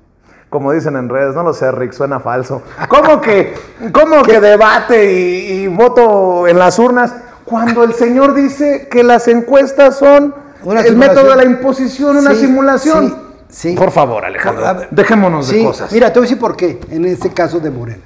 Como dicen en redes, no lo sé, Rick, suena falso. ¿Cómo que, cómo que debate y, y voto en las urnas cuando el señor dice que las encuestas son una el método de la imposición, una sí, simulación? Sí. Sí. Por favor, Alejandro, ver, dejémonos sí, de cosas. Mira, te voy a decir por qué, en este caso de Morena.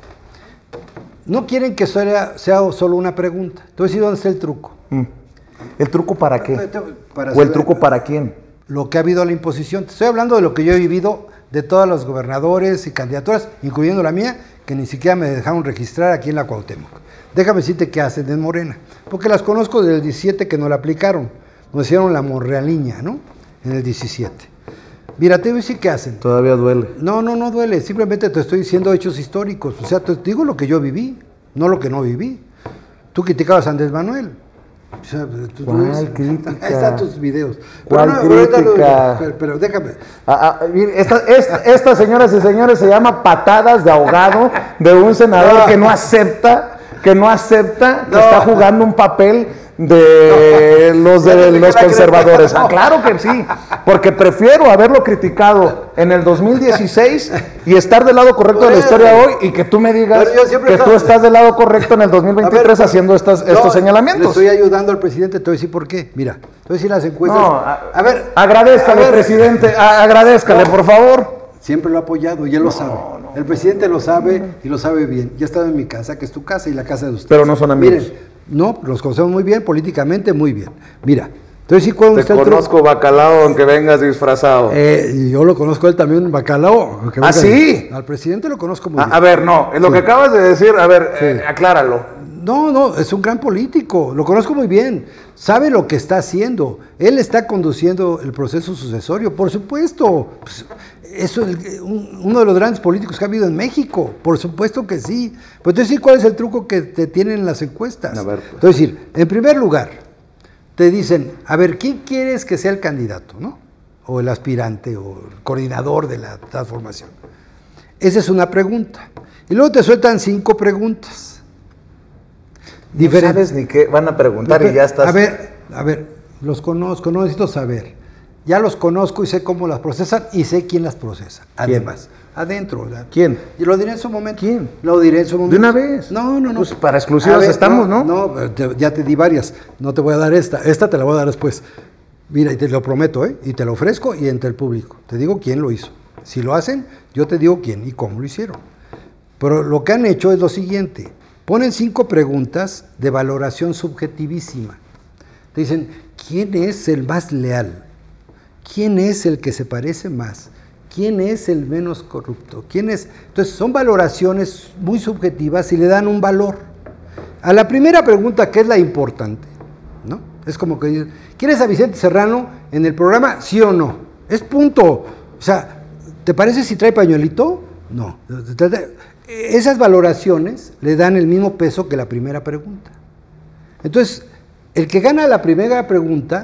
No quieren que sea, sea solo una pregunta. Te voy a decir dónde está el truco. Mm. ¿El truco para qué? Para ¿O el truco para quién? Lo que ha habido la imposición. Te estoy hablando de lo que yo he vivido de todos los gobernadores y candidaturas, incluyendo la mía, que ni siquiera me dejaron registrar aquí en la Cuauhtémoc. Déjame decirte qué hacen en Morena. Porque las conozco desde el diecisiete que no la aplicaron. Nos hicieron la monrealiña, ¿no? En el diecisiete. Mira, te voy a decir qué hacen. Todavía duele. No, no, no duele. Simplemente te estoy diciendo hechos históricos. O sea, te digo lo que yo viví, no lo que no viví. Tú criticabas a Andrés Manuel. O sea, tú, ¿Cuál tú crítica? Ahí están tus videos. ¿Cuál pero no, crítica? Pero, pero déjame. Ah, ah, esta, esta, esta, señoras y señores, se llama patadas de ahogado de un senador no. que no acepta, que no acepta, que no. está jugando un papel de no, los de los conservadores. Ah, claro que sí, porque prefiero haberlo criticado en el dos mil dieciséis y estar del lado correcto de la historia hoy y que tú me digas que tú estás del lado correcto en el dos mil veintitrés ver, haciendo estas, no, estos señalamientos. Le estoy ayudando al presidente, te voy a decir por qué. Mira, te voy a decir las encuestas. No, a, a ver, agradezcale, a ver, presidente, a, agradezcale, no, por favor. Siempre lo ha apoyado y él no, lo sabe. No, el presidente lo sabe y lo sabe bien. Ya he estado en mi casa, que es tu casa y la casa de ustedes. Pero no son amigos. Miren, no, los conocemos muy bien, políticamente muy bien. Mira, Entonces, ¿sí, cuando Te conozco, truco? Bacalao, aunque vengas disfrazado. Eh, y yo lo conozco él también, Bacalao. ¿Ah, sí? Al presidente lo conozco muy a, bien. A ver, no, lo sí. que acabas de decir, a ver, sí. eh, acláralo. No, no, es un gran político, lo conozco muy bien, sabe lo que está haciendo, él está conduciendo el proceso sucesorio, por supuesto, pues, eso es un, uno de los grandes políticos que ha habido en México, por supuesto que sí. Pues entonces, ¿cuál es el truco que te tienen las encuestas? A ver, pues. Entonces, en primer lugar, te dicen, a ver, ¿quién quieres que sea el candidato, no? O el aspirante, o el coordinador de la transformación. Esa es una pregunta. Y luego te sueltan cinco preguntas. No sabes ni qué van a preguntar y ya estás... A ver, a ver, los conozco, no necesito saber. Ya los conozco y sé cómo las procesan y sé quién las procesa. Además, ¿quién? Adentro. ¿verdad? ¿Quién? Y lo diré en su momento. ¿Quién? Lo diré en su momento. ¿De una vez? No, no, no. Pues para exclusivas ver, estamos, ¿no? No, no te, ya te di varias. No te voy a dar esta. Esta te la voy a dar después. Mira, y te lo prometo, ¿eh? Y te lo ofrezco y entre el público. Te digo quién lo hizo. Si lo hacen, yo te digo quién y cómo lo hicieron. Pero lo que han hecho es lo siguiente. Ponen cinco preguntas de valoración subjetivísima. Te dicen, ¿quién es el más leal? ¿Quién es el que se parece más? ¿Quién es el menos corrupto? ¿Quién es? Entonces, son valoraciones muy subjetivas y le dan un valor. A la primera pregunta, que es la importante, ¿no? Es como que dicen, ¿quieres a Vicente Serrano en el programa? ¿Sí o no? Es punto. O sea, ¿te parece si trae pañuelito? No. Esas valoraciones le dan el mismo peso que la primera pregunta. Entonces, el que gana la primera pregunta,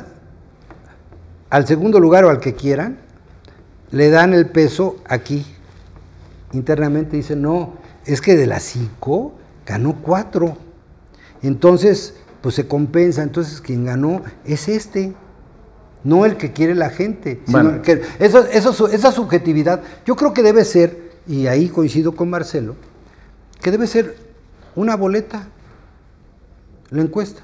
al segundo lugar o al que quieran, le dan el peso aquí. Internamente dicen, no, es que de las cinco ganó cuatro. Entonces, pues se compensa. Entonces, quien ganó es este, no el que quiere la gente. Bueno. Sino que eso, eso, esa subjetividad, yo creo que debe ser, y ahí coincido con Marcelo, que debe ser una boleta, la encuesta.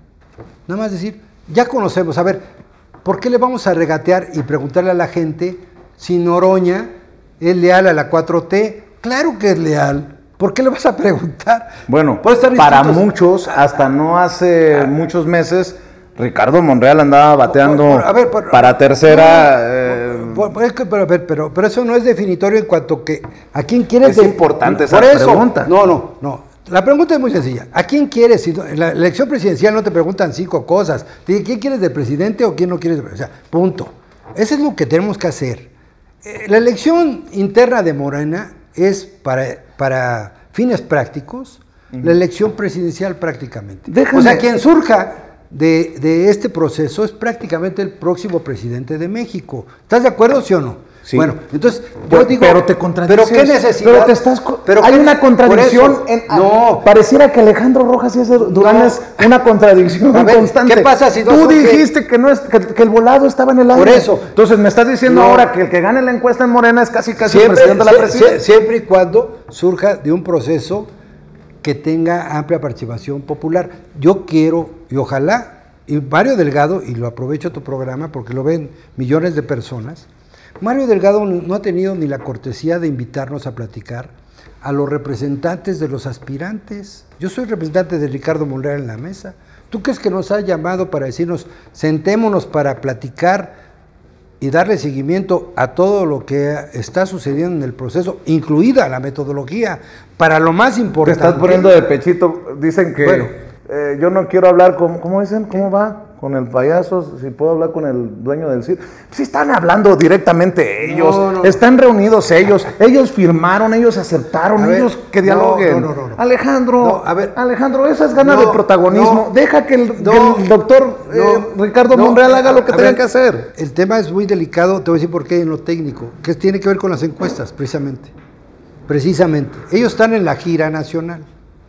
Nada más decir, ya conocemos, a ver, ¿por qué le vamos a regatear y preguntarle a la gente si Noroña es leal a la cuatro T? Claro que es leal. ¿Por qué le vas a preguntar? Bueno, para muchos, hasta no hace muchos meses, Ricardo Monreal andaba bateando por, por, a ver, por, para tercera. No, eh, por, por, es que, pero, pero, pero eso no es definitorio en cuanto que a quién quieres. Es de, importante esa por eso, pregunta. No, no, no. La pregunta es muy sencilla. ¿A quién quieres? Si no, en la elección presidencial no te preguntan cinco cosas. Te dicen, ¿quién quieres de presidente o quién no quieres? O sea, punto. Eso es lo que tenemos que hacer. Eh, la elección interna de Morena es para, para fines prácticos, uh-huh. La elección presidencial prácticamente. Déjame. O sea, quien surja de, de este proceso es prácticamente el próximo presidente de México. ¿Estás de acuerdo, sí o no? Sí. Bueno, entonces, yo yo digo, pero te contradices. ¿Pero qué necesidad? Pero te estás, pero hay qué, una contradicción. En, no. Pareciera que Alejandro Rojas y ese Durán no. es una contradicción a ver, constante. ¿Qué pasa si no Tú dijiste que, no es, que, que el volado estaba en el aire. Por eso. Entonces me estás diciendo no. ahora que el que gane la encuesta en Morena es casi casi siempre, el presidente de la presidencia. Siempre y cuando surja de un proceso que tenga amplia participación popular. Yo quiero, y ojalá, y Mario Delgado, y lo aprovecho tu programa porque lo ven millones de personas, Mario Delgado no ha tenido ni la cortesía de invitarnos a platicar a los representantes de los aspirantes. Yo soy representante de Ricardo Monreal en la mesa. ¿Tú crees que nos ha llamado para decirnos, sentémonos para platicar y darle seguimiento a todo lo que está sucediendo en el proceso, incluida la metodología, para lo más importante? Te estás poniendo de pechito, dicen que bueno, eh, yo no quiero hablar con, ¿cómo dicen? ¿Cómo va? Con el payaso, si puedo hablar con el dueño del circo. Sí están hablando directamente ellos, no, no. están reunidos ellos, ellos firmaron, ellos aceptaron, ver, ellos que dialoguen. No, no, no, no. Alejandro, no, a ver, Alejandro, esa es gana no, de protagonismo. No, Deja que el, no, que el doctor no, eh, Ricardo no, Monreal haga lo que tenga ver, que hacer. El tema es muy delicado, te voy a decir por qué en lo técnico, que tiene que ver con las encuestas, precisamente. Precisamente. Ellos están en la gira nacional.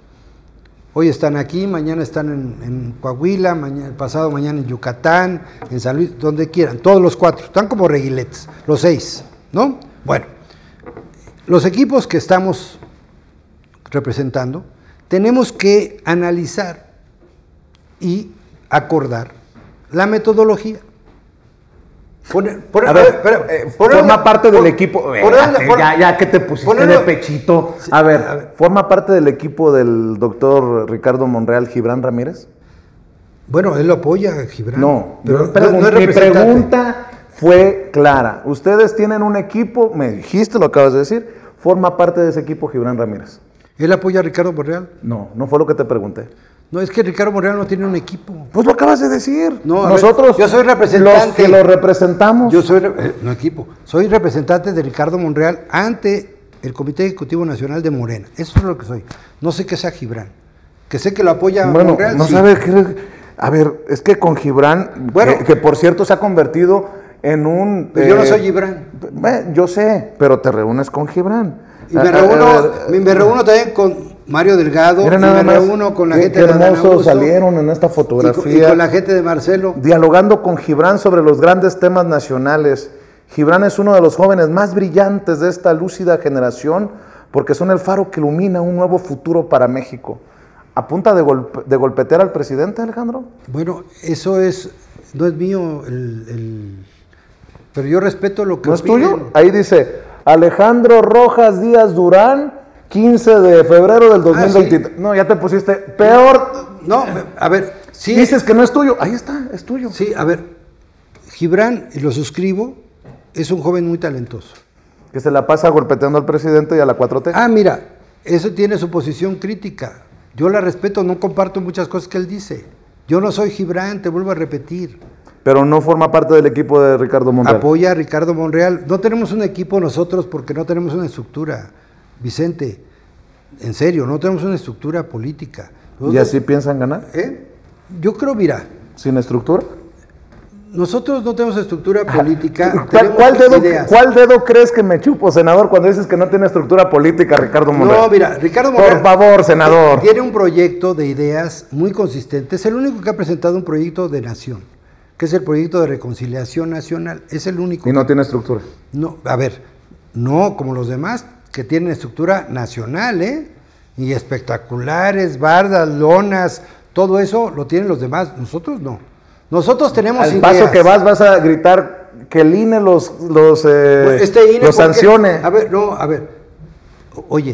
Hoy están aquí, mañana están en, en Coahuila, mañana, pasado mañana en Yucatán, en San Luis, donde quieran, todos los cuatro, están como reguiletes, los seis, ¿no? Bueno, los equipos que estamos representando, tenemos que analizar y acordar la metodología. Poner, poner, a ver, a ver, eh, poner, forma una, parte del por, equipo. Por, eh, por, ya, ya que te pusiste ponerlo, de pechito. Sí, a, ver, a ver, ¿forma parte del equipo del doctor Ricardo Monreal Gibran Ramírez? Bueno, él lo apoya a Gibran. No, pero mi, pregun no, no es mi representante. pregunta fue clara. Ustedes tienen un equipo, me dijiste, lo acabas de decir, forma parte de ese equipo Gibran Ramírez. ¿Él apoya a Ricardo Monreal? No, no fue lo que te pregunté. No, es que Ricardo Monreal no tiene un equipo. Pues lo acabas de decir. No, nosotros, ver, yo soy representante. Los que lo representamos. Yo soy, eh, no equipo, soy representante de Ricardo Monreal ante el Comité Ejecutivo Nacional de Morena. Eso es lo que soy. No sé qué sea Gibran. Que sé que lo apoya bueno, Monreal. No sí. sabe qué. A ver, es que con Gibran, bueno, que, que por cierto se ha convertido en un... Pero eh, yo no soy Gibran. Eh, yo sé, pero te reúnes con Gibran. Y me, reúno, a, a ver, me reúno también con Mario Delgado, y me reúno con la qué, gente qué de Adán hermosos Augusto, salieron en esta fotografía. Y con, y con la gente de Marcelo. Dialogando con Gibran sobre los grandes temas nacionales. Gibran es uno de los jóvenes más brillantes de esta lúcida generación porque son el faro que ilumina un nuevo futuro para México. ¿A punta de, golpe, de golpetear al presidente, Alejandro? Bueno, eso es, no es mío, el, el, pero yo respeto lo que... ¿No es tuyo? Ahí dice, Alejandro Rojas Díaz Durán, quince de febrero del dos mil veintitrés. Ah, ¿sí? No, ya te pusiste peor. No, a ver, sí. Dices que no es tuyo, ahí está, es tuyo. Sí, a ver, Gibran, y lo suscribo, es un joven muy talentoso. Que se la pasa golpeteando al presidente y a la cuatro T. Ah, mira, eso tiene su posición crítica. Yo la respeto, no comparto muchas cosas que él dice. Yo no soy Gibran, te vuelvo a repetir. Pero no forma parte del equipo de Ricardo Monreal. Apoya a Ricardo Monreal. No tenemos un equipo nosotros porque no tenemos una estructura. Vicente, en serio, no tenemos una estructura política. Nosotros, ¿y así piensan ganar? ¿Eh? Yo creo, mira. ¿Sin estructura? Nosotros no tenemos estructura política. ¿Cuál, cuál, dedo, ¿Cuál dedo crees que me chupo, senador, cuando dices que no tiene estructura política, Ricardo Monreal? No, mira, Ricardo Monreal... Por favor, senador. Tiene un proyecto de ideas muy consistente. Es el único que ha presentado un proyecto de nación, que es el proyecto de reconciliación nacional. Es el único. ¿Y no que, tiene estructura? No, a ver, no como los demás, que tienen estructura nacional, ¿eh? Y espectaculares, bardas, lonas, todo eso lo tienen los demás. Nosotros no. Nosotros tenemos Al ideas. paso que vas, vas a gritar que el I N E los, los, eh, este I N E los sancione. A ver, no, a ver. Oye,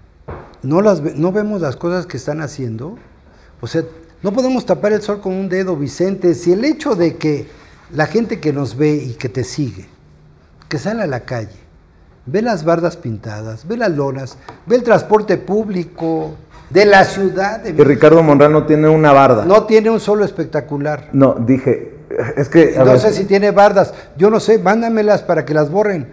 ¿no, las, ¿no vemos las cosas que están haciendo? O sea, no podemos tapar el sol con un dedo, Vicente. Si el hecho de que la gente que nos ve y que te sigue, que sale a la calle, ve las bardas pintadas, ve las lonas, ve el transporte público de la ciudad de México. Que Ricardo Monreal no tiene una barda. No tiene un solo espectacular. No, dije, es que... No ver. sé si tiene bardas, yo no sé, mándamelas para que las borren.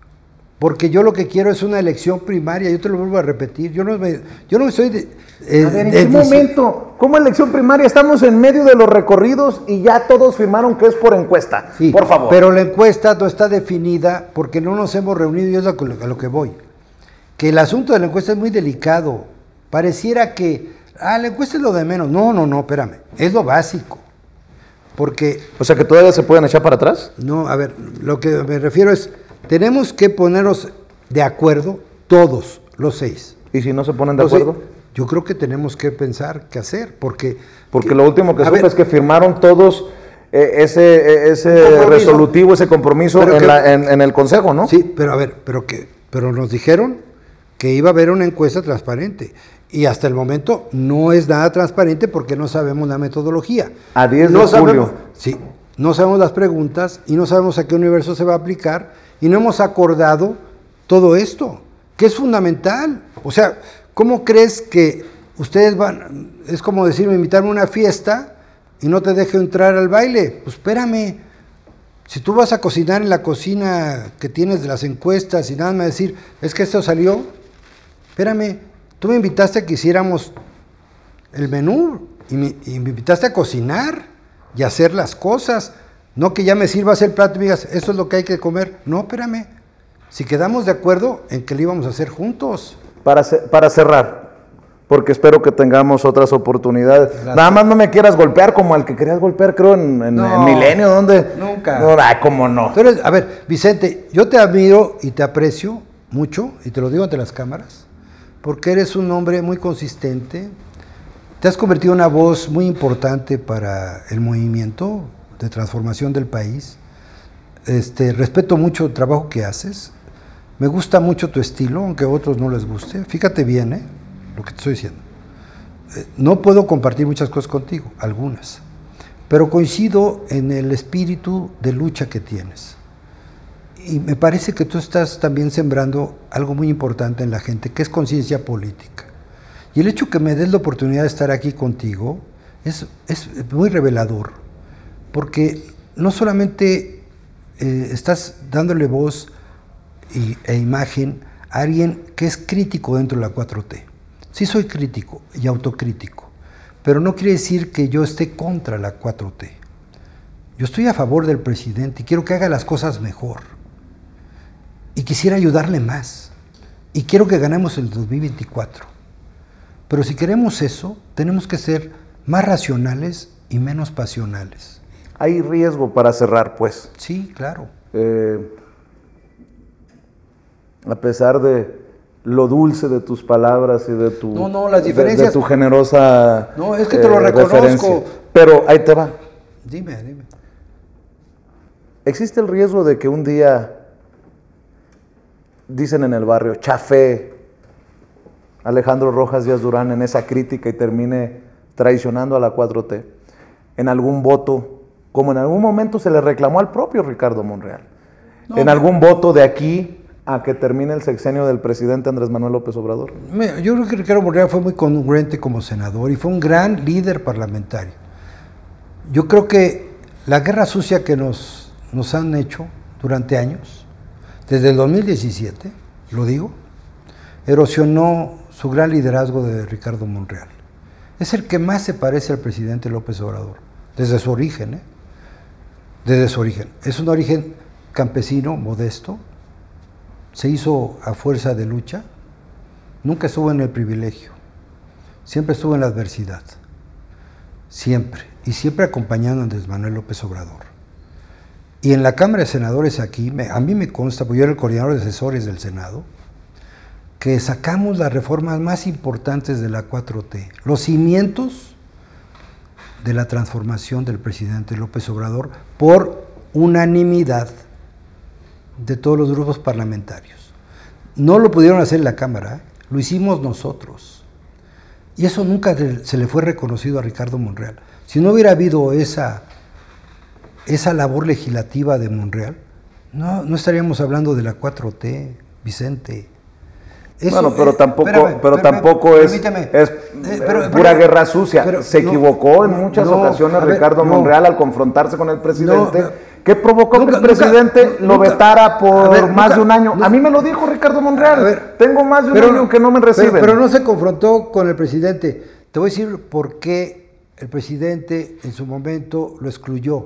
Porque yo lo que quiero es una elección primaria, yo te lo vuelvo a repetir, yo no me, yo no estoy... De, eh, a ver, ¿en qué momento? ¿Cómo elección primaria? Estamos en medio de los recorridos y ya todos firmaron que es por encuesta, sí, por favor. Pero la encuesta no está definida porque no nos hemos reunido y es a lo, a lo que voy. Que el asunto de la encuesta es muy delicado. Pareciera que, ah, la encuesta es lo de menos. No, no, no, espérame, es lo básico. Porque... O sea, que todavía se pueden echar para atrás. No, a ver, lo que me refiero es... Tenemos que ponernos de acuerdo todos, los seis. ¿Y si no se ponen de acuerdo? Entonces, yo creo que tenemos que pensar qué hacer, porque... Porque que, lo último que supe es que firmaron todos eh, ese, ese resolutivo, ese compromiso en, que, la, en, en el Consejo, ¿no? Sí, pero a ver, pero, que, pero nos dijeron que iba a haber una encuesta transparente. Y hasta el momento no es nada transparente porque no sabemos la metodología. A diez de no julio. Sabemos, sí, no sabemos las preguntas y no sabemos a qué universo se va a aplicar. Y no hemos acordado todo esto, que es fundamental. O sea, ¿cómo crees que ustedes van, es como decirme, invitarme a una fiesta y no te dejo entrar al baile? Pues espérame, si tú vas a cocinar en la cocina que tienes de las encuestas y nada más decir, es que esto salió, espérame, tú me invitaste a que hiciéramos el menú y me, y me invitaste a cocinar y a hacer las cosas. No que ya me sirvas el plato y me digas, esto es lo que hay que comer. No, espérame. Si quedamos de acuerdo en que lo íbamos a hacer juntos. Para, para cerrar, porque espero que tengamos otras oportunidades. Gracias. Nada más no me quieras golpear como al que querías golpear, creo, en, en, no, en Milenio, ¿dónde? Nunca. No, ay, cómo no. Tú eres, a ver, Vicente, yo te admiro y te aprecio mucho, y te lo digo ante las cámaras, porque eres un hombre muy consistente. Te has convertido en una voz muy importante para el movimiento de transformación del país. Este, respeto mucho el trabajo que haces. Me gusta mucho tu estilo, aunque a otros no les guste. Fíjate bien, ¿eh? Lo que te estoy diciendo. Eh, no puedo compartir muchas cosas contigo, algunas. pero coincido en el espíritu de lucha que tienes. Y me parece que tú estás también sembrando algo muy importante en la gente, que es conciencia política. Y el hecho que me des la oportunidad de estar aquí contigo es, es muy revelador, porque no solamente eh, estás dándole voz y, e imagen a alguien que es crítico dentro de la cuatro T. Sí soy crítico y autocrítico, pero no quiere decir que yo esté contra la cuatro T. Yo estoy a favor del presidente y quiero que haga las cosas mejor. Y quisiera ayudarle más. Y quiero que ganemos el dos mil veinticuatro. Pero si queremos eso, tenemos que ser más racionales y menos pasionales. Hay riesgo para cerrar, pues. Sí, claro. Eh, a pesar de lo dulce de tus palabras y de tu, no, no, las diferencias, de, de tu generosa no, es que te lo eh, reconozco. referencia. Pero ahí te va. Dime, dime. ¿Existe el riesgo de que un día, dicen en el barrio, chafé Alejandro Rojas Díaz Durán en esa crítica y termine traicionando a la cuatro T en algún voto, como en algún momento se le reclamó al propio Ricardo Monreal, no, en algún voto de aquí a que termine el sexenio del presidente Andrés Manuel López Obrador? Yo creo que Ricardo Monreal fue muy congruente como senador y fue un gran líder parlamentario. Yo creo que la guerra sucia que nos, nos han hecho durante años, desde el dos mil diecisiete, lo digo, erosionó su gran liderazgo de Ricardo Monreal. Es el que más se parece al presidente López Obrador, desde su origen, ¿eh? Desde su origen. Es un origen campesino, modesto, se hizo a fuerza de lucha, nunca estuvo en el privilegio, siempre estuvo en la adversidad, siempre, y siempre acompañando a Andrés Manuel López Obrador. Y en la Cámara de Senadores aquí, me, a mí me consta, porque yo era el coordinador de asesores del Senado, que sacamos las reformas más importantes de la cuatro T, los cimientos de la transformación del presidente López Obrador por unanimidad de todos los grupos parlamentarios. No lo pudieron hacer en la Cámara, ¿eh? Lo hicimos nosotros. Y eso nunca se le fue reconocido a Ricardo Monreal. Si no hubiera habido esa, esa labor legislativa de Monreal, no, no estaríamos hablando de la cuatro T, Vicente. Eso, bueno, pero tampoco, espérame, pero espérame, tampoco es, es eh, pero, pura pero, guerra sucia. Pero, Se equivocó no, en muchas no, ocasiones ver, Ricardo no, Monreal al confrontarse con el presidente, no, que provocó nunca, que el presidente nunca, lo vetara por ver, más nunca, de un año. No, a mí me lo dijo Ricardo Monreal. A ver, tengo más de un pero, año que no me reciben. Pero, pero no se confrontó con el presidente. Te voy a decir por qué el presidente en su momento lo excluyó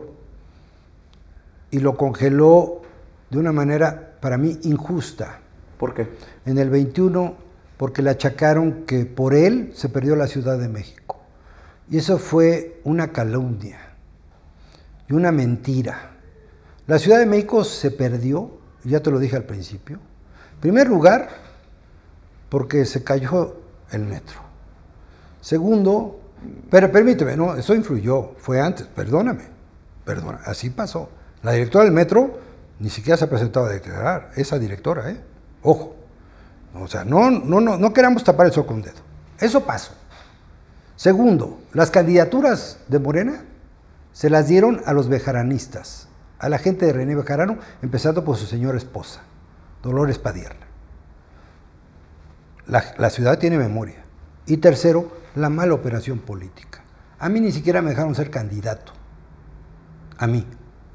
y lo congeló de una manera, para mí, injusta. ¿Por qué? En el veintiuno, porque le achacaron que por él se perdió la Ciudad de México. Y eso fue una calumnia y una mentira. La Ciudad de México se perdió, ya te lo dije al principio, en primer lugar, porque se cayó el metro. Segundo, pero permíteme, no, eso influyó, fue antes, perdóname, perdona, así pasó. La directora del metro ni siquiera se ha presentado a declarar, esa directora, ¿eh? Ojo, o sea, no, no, no, no queramos tapar el sol con un dedo. Eso pasó. Segundo, las candidaturas de Morena se las dieron a los bejaranistas, a la gente de René Bejarano, empezando por su señora esposa, Dolores Padierna. La, la ciudad tiene memoria. Y tercero, la mala operación política. A mí ni siquiera me dejaron ser candidato. A mí.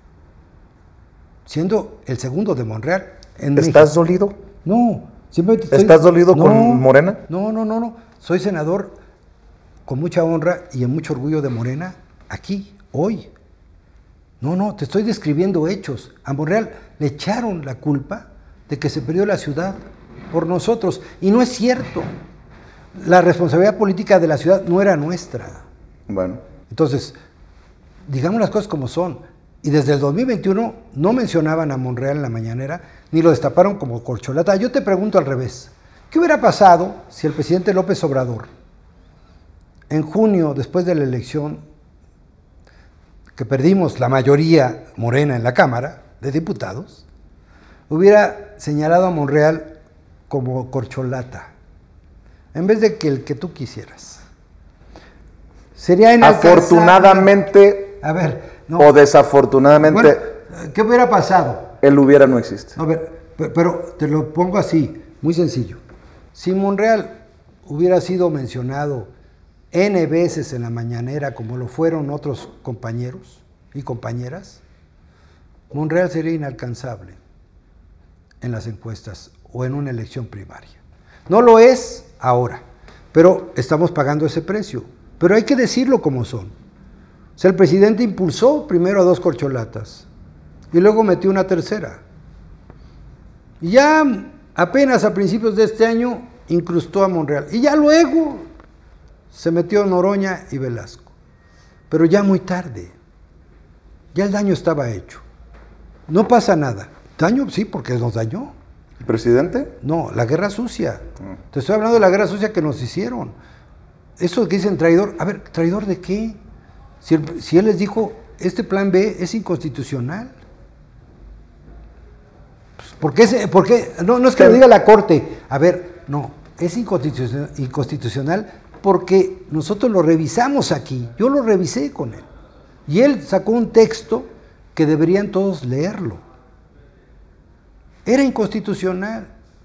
Siendo el segundo de Monreal en México. ¿Estás dolido? No, simplemente estoy, ¿Estás dolido no, con Morena? No, no, no, no. Soy senador con mucha honra y en mucho orgullo de Morena, aquí, hoy. No, no, te estoy describiendo hechos. A Monreal le echaron la culpa de que se perdió la ciudad por nosotros. Y no es cierto. La responsabilidad política de la ciudad no era nuestra. Bueno. Entonces, digamos las cosas como son. Y desde el dos mil veintiuno no mencionaban a Monreal en la mañanera, ni lo destaparon como corcholata. Yo te pregunto al revés, ¿qué hubiera pasado si el presidente López Obrador, en junio, después de la elección, que perdimos la mayoría morena en la Cámara de Diputados, hubiera señalado a Monreal como corcholata, en vez de que el que tú quisieras? Sería inalcanzable. Afortunadamente, a ver, no. O desafortunadamente... Bueno, ¿qué hubiera pasado? El hubiera no existe. A ver, pero, pero te lo pongo así, muy sencillo. Si Monreal hubiera sido mencionado N veces en la mañanera, como lo fueron otros compañeros y compañeras, Monreal sería inalcanzable en las encuestas o en una elección primaria. No lo es ahora, pero estamos pagando ese precio. Pero hay que decirlo como son. O sea, el presidente impulsó primero a dos corcholatas y luego metió una tercera. Y ya apenas a principios de este año incrustó a Monreal. Y ya luego se metió Noroña y Velasco. Pero ya muy tarde. Ya el daño estaba hecho. No pasa nada. Daño sí, porque nos dañó. ¿El presidente? No, la guerra sucia. Mm. Te estoy hablando de la guerra sucia que nos hicieron. Eso que dicen traidor. A ver, ¿traidor de qué? Si, el, si él les dijo, este plan B es inconstitucional. Pues, ¿por qué? ¿Por qué? No, no es que lo diga la Corte. A ver, no, es inconstitucional, inconstitucional porque nosotros lo revisamos aquí. Yo lo revisé con él. Y él sacó un texto que deberían todos leerlo. Era inconstitucional.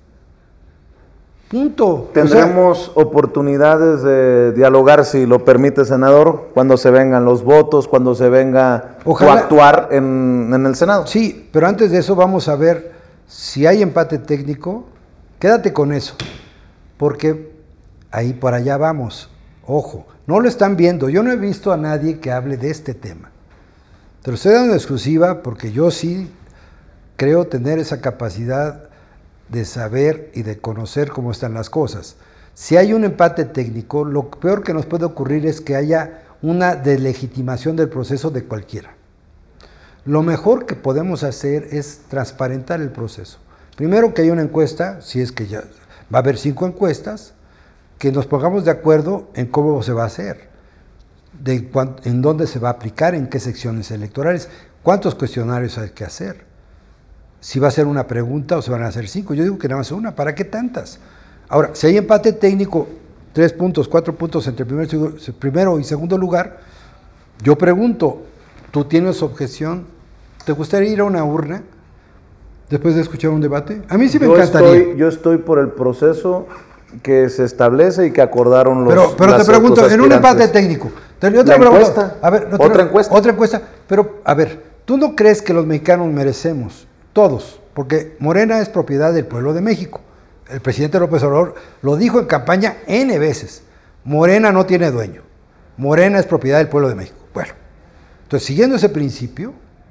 Punto. Tendremos o sea, oportunidades de dialogar, si lo permite, senador, cuando se vengan los votos, cuando se venga ojalá, actuar en, en el Senado. Sí, pero antes de eso vamos a ver si hay empate técnico. Quédate con eso, porque ahí por allá vamos. Ojo, no lo están viendo. Yo no he visto a nadie que hable de este tema. Te lo estoy dando en exclusiva porque yo sí creo tener esa capacidad de saber y de conocer cómo están las cosas. Si hay un empate técnico, lo peor que nos puede ocurrir es que haya una deslegitimación del proceso de cualquiera. Lo mejor que podemos hacer es transparentar el proceso. Primero que haya una encuesta, si es que ya va a haber cinco encuestas, que nos pongamos de acuerdo en cómo se va a hacer, de cuán, en dónde se va a aplicar, en qué secciones electorales, cuántos cuestionarios hay que hacer. Si va a ser una pregunta o se van a hacer cinco. Yo digo que nada más una. ¿Para qué tantas? Ahora, si hay empate técnico, tres puntos, cuatro puntos entre primer, primero y segundo lugar, yo pregunto, ¿tú tienes objeción? ¿Te gustaría ir a una urna después de escuchar un debate? A mí sí me yo encantaría. Estoy, yo estoy por el proceso que se establece y que acordaron los Pero, pero te pregunto, en un empate técnico. Te, yo te La pregunto, encuesta. A ver, no, otra te, encuesta. Otra encuesta. Pero, a ver, ¿tú no crees que los mexicanos merecemos? Todos, porque Morena es propiedad del pueblo de México. El presidente López Obrador lo dijo en campaña N veces. Morena no tiene dueño. Morena es propiedad del pueblo de México. Bueno, entonces siguiendo ese principio,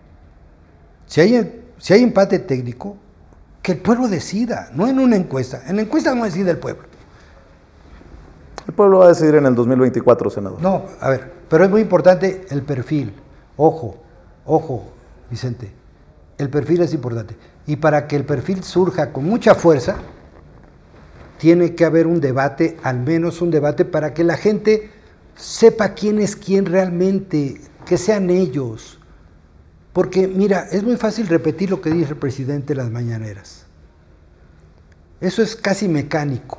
si hay, si hay empate técnico, que el pueblo decida, no en una encuesta. En la encuesta no decide el pueblo. El pueblo va a decidir en el dos mil veinticuatro, senador. No, a ver, pero es muy importante el perfil. Ojo, ojo, Vicente. El perfil es importante. Y para que el perfil surja con mucha fuerza, tiene que haber un debate, al menos un debate, para que la gente sepa quién es quién realmente, que sean ellos. Porque, mira, es muy fácil repetir lo que dice el presidente en las mañaneras. Eso es casi mecánico.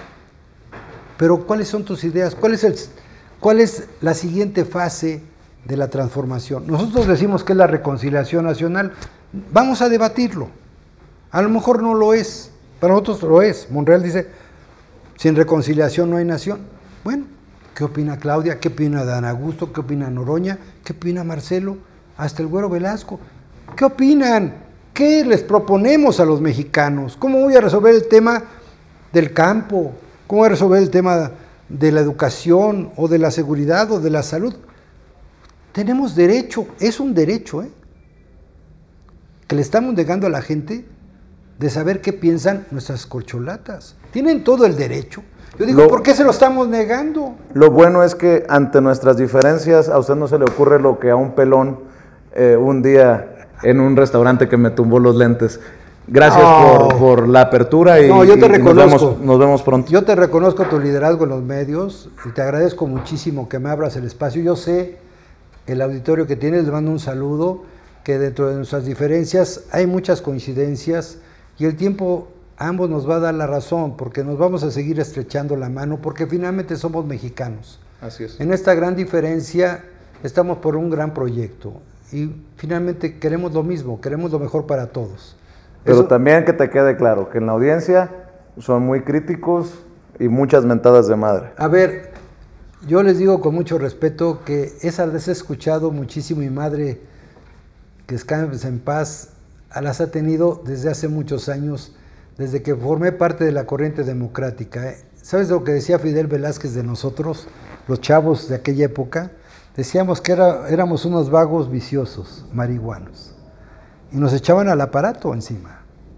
Pero, ¿cuáles son tus ideas? ¿Cuál es el, cuál es la siguiente fase de la transformación? Nosotros decimos que es la reconciliación nacional. Vamos a debatirlo. A lo mejor no lo es, para nosotros lo es. Monreal dice, sin reconciliación no hay nación. Bueno, ¿qué opina Claudia? ¿Qué opina Dan Augusto? ¿Qué opina Noroña? ¿Qué opina Marcelo? Hasta el Güero Velasco. ¿Qué opinan? ¿Qué les proponemos a los mexicanos? ¿Cómo voy a resolver el tema del campo? ¿Cómo voy a resolver el tema de la educación o de la seguridad o de la salud? Tenemos derecho, es un derecho, ¿eh? Que le estamos negando a la gente de saber qué piensan nuestras corcholatas. Tienen todo el derecho. Yo digo, lo, ¿por qué se lo estamos negando? Lo bueno es que ante nuestras diferencias, a usted no se le ocurre lo que a un pelón eh, un día en un restaurante que me tumbó los lentes. Gracias oh. por, por la apertura y, no, yo te y reconozco, nos, vemos, nos vemos pronto. Yo te reconozco tu liderazgo en los medios y te agradezco muchísimo que me abras el espacio. Yo sé el auditorio que tienes, le mando un saludo, que dentro de nuestras diferencias hay muchas coincidencias y el tiempo a ambos nos va a dar la razón, porque nos vamos a seguir estrechando la mano, porque finalmente somos mexicanos. Así es. En esta gran diferencia estamos por un gran proyecto y finalmente queremos lo mismo, queremos lo mejor para todos. Pero Eso, también que te quede claro que en la audiencia son muy críticos y muchas mentadas de madre. A ver, yo les digo con mucho respeto que esas las he escuchado muchísimo. Mi madre, que descanse en paz, las ha tenido desde hace muchos años, desde que formé parte de la corriente democrática. ¿eh? ¿Sabes lo que decía Fidel Velázquez de nosotros, los chavos de aquella época? Decíamos que era, éramos unos vagos viciosos, marihuanos. Y nos echaban al aparato encima.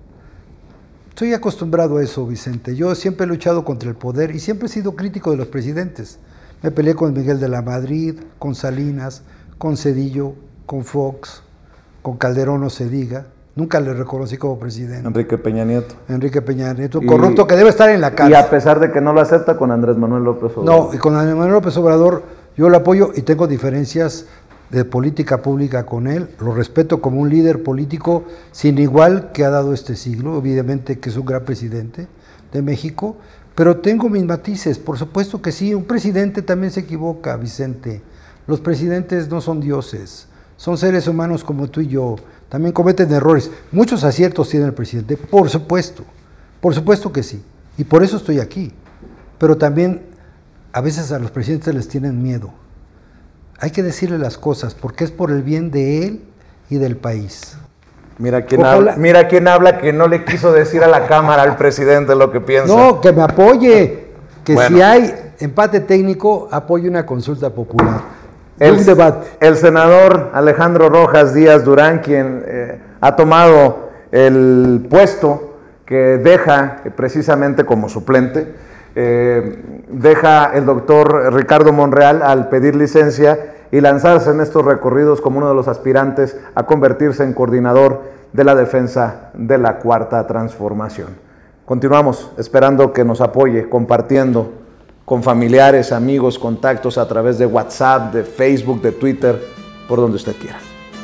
Estoy acostumbrado a eso, Vicente. Yo siempre he luchado contra el poder y siempre he sido crítico de los presidentes. Me peleé con Miguel de la Madrid, con Salinas, con Zedillo, con Fox, con Calderón, no se diga. Nunca le reconocí como presidente. Enrique Peña Nieto. Enrique Peña Nieto, Y- corrupto que debe estar en la cárcel. Y a pesar de que no lo acepta con Andrés Manuel López Obrador. No, y con Andrés Manuel López Obrador yo lo apoyo y tengo diferencias de política pública con él. Lo respeto como un líder político sin igual que ha dado este siglo. Evidentemente que es un gran presidente de México, pero tengo mis matices. Por supuesto que sí, un presidente también se equivoca, Vicente. Los presidentes no son dioses, son seres humanos como tú y yo. También cometen errores. Muchos aciertos tiene el presidente, por supuesto. Por supuesto que sí. Y por eso estoy aquí. Pero también a veces a los presidentes les tienen miedo. Hay que decirle las cosas porque es por el bien de él y del país. Mira quién, Ojalá- habla, mira quién habla que no le quiso decir a la Cámara al presidente lo que piensa. No, que me apoye. Que Bueno. si hay empate técnico, apoye una consulta popular. El, un debate. el senador Alejandro Rojas Díaz Durán, quien eh, ha tomado el puesto que deja eh, precisamente como suplente, eh, deja el doctor Ricardo Monreal al pedir licencia y lanzarse en estos recorridos como uno de los aspirantes a convertirse en coordinador de la defensa de la Cuarta Transformación. Continuamos esperando que nos apoye, compartiendo con familiares, amigos, contactos a través de WhatsApp, de Facebook, de Twitter, por donde usted quiera.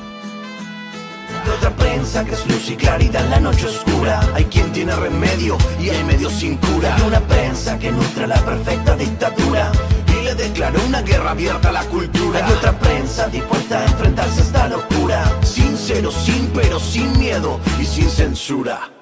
De otra prensa que es luz y claridad en la noche oscura. Hay quien tiene remedio y hay medios sin cura. Hay una prensa que nutre la perfecta dictadura y le declaró una guerra abierta a la cultura. Hay otra prensa dispuesta a enfrentarse a esta locura, sincero, sin pero, sin miedo y sin censura.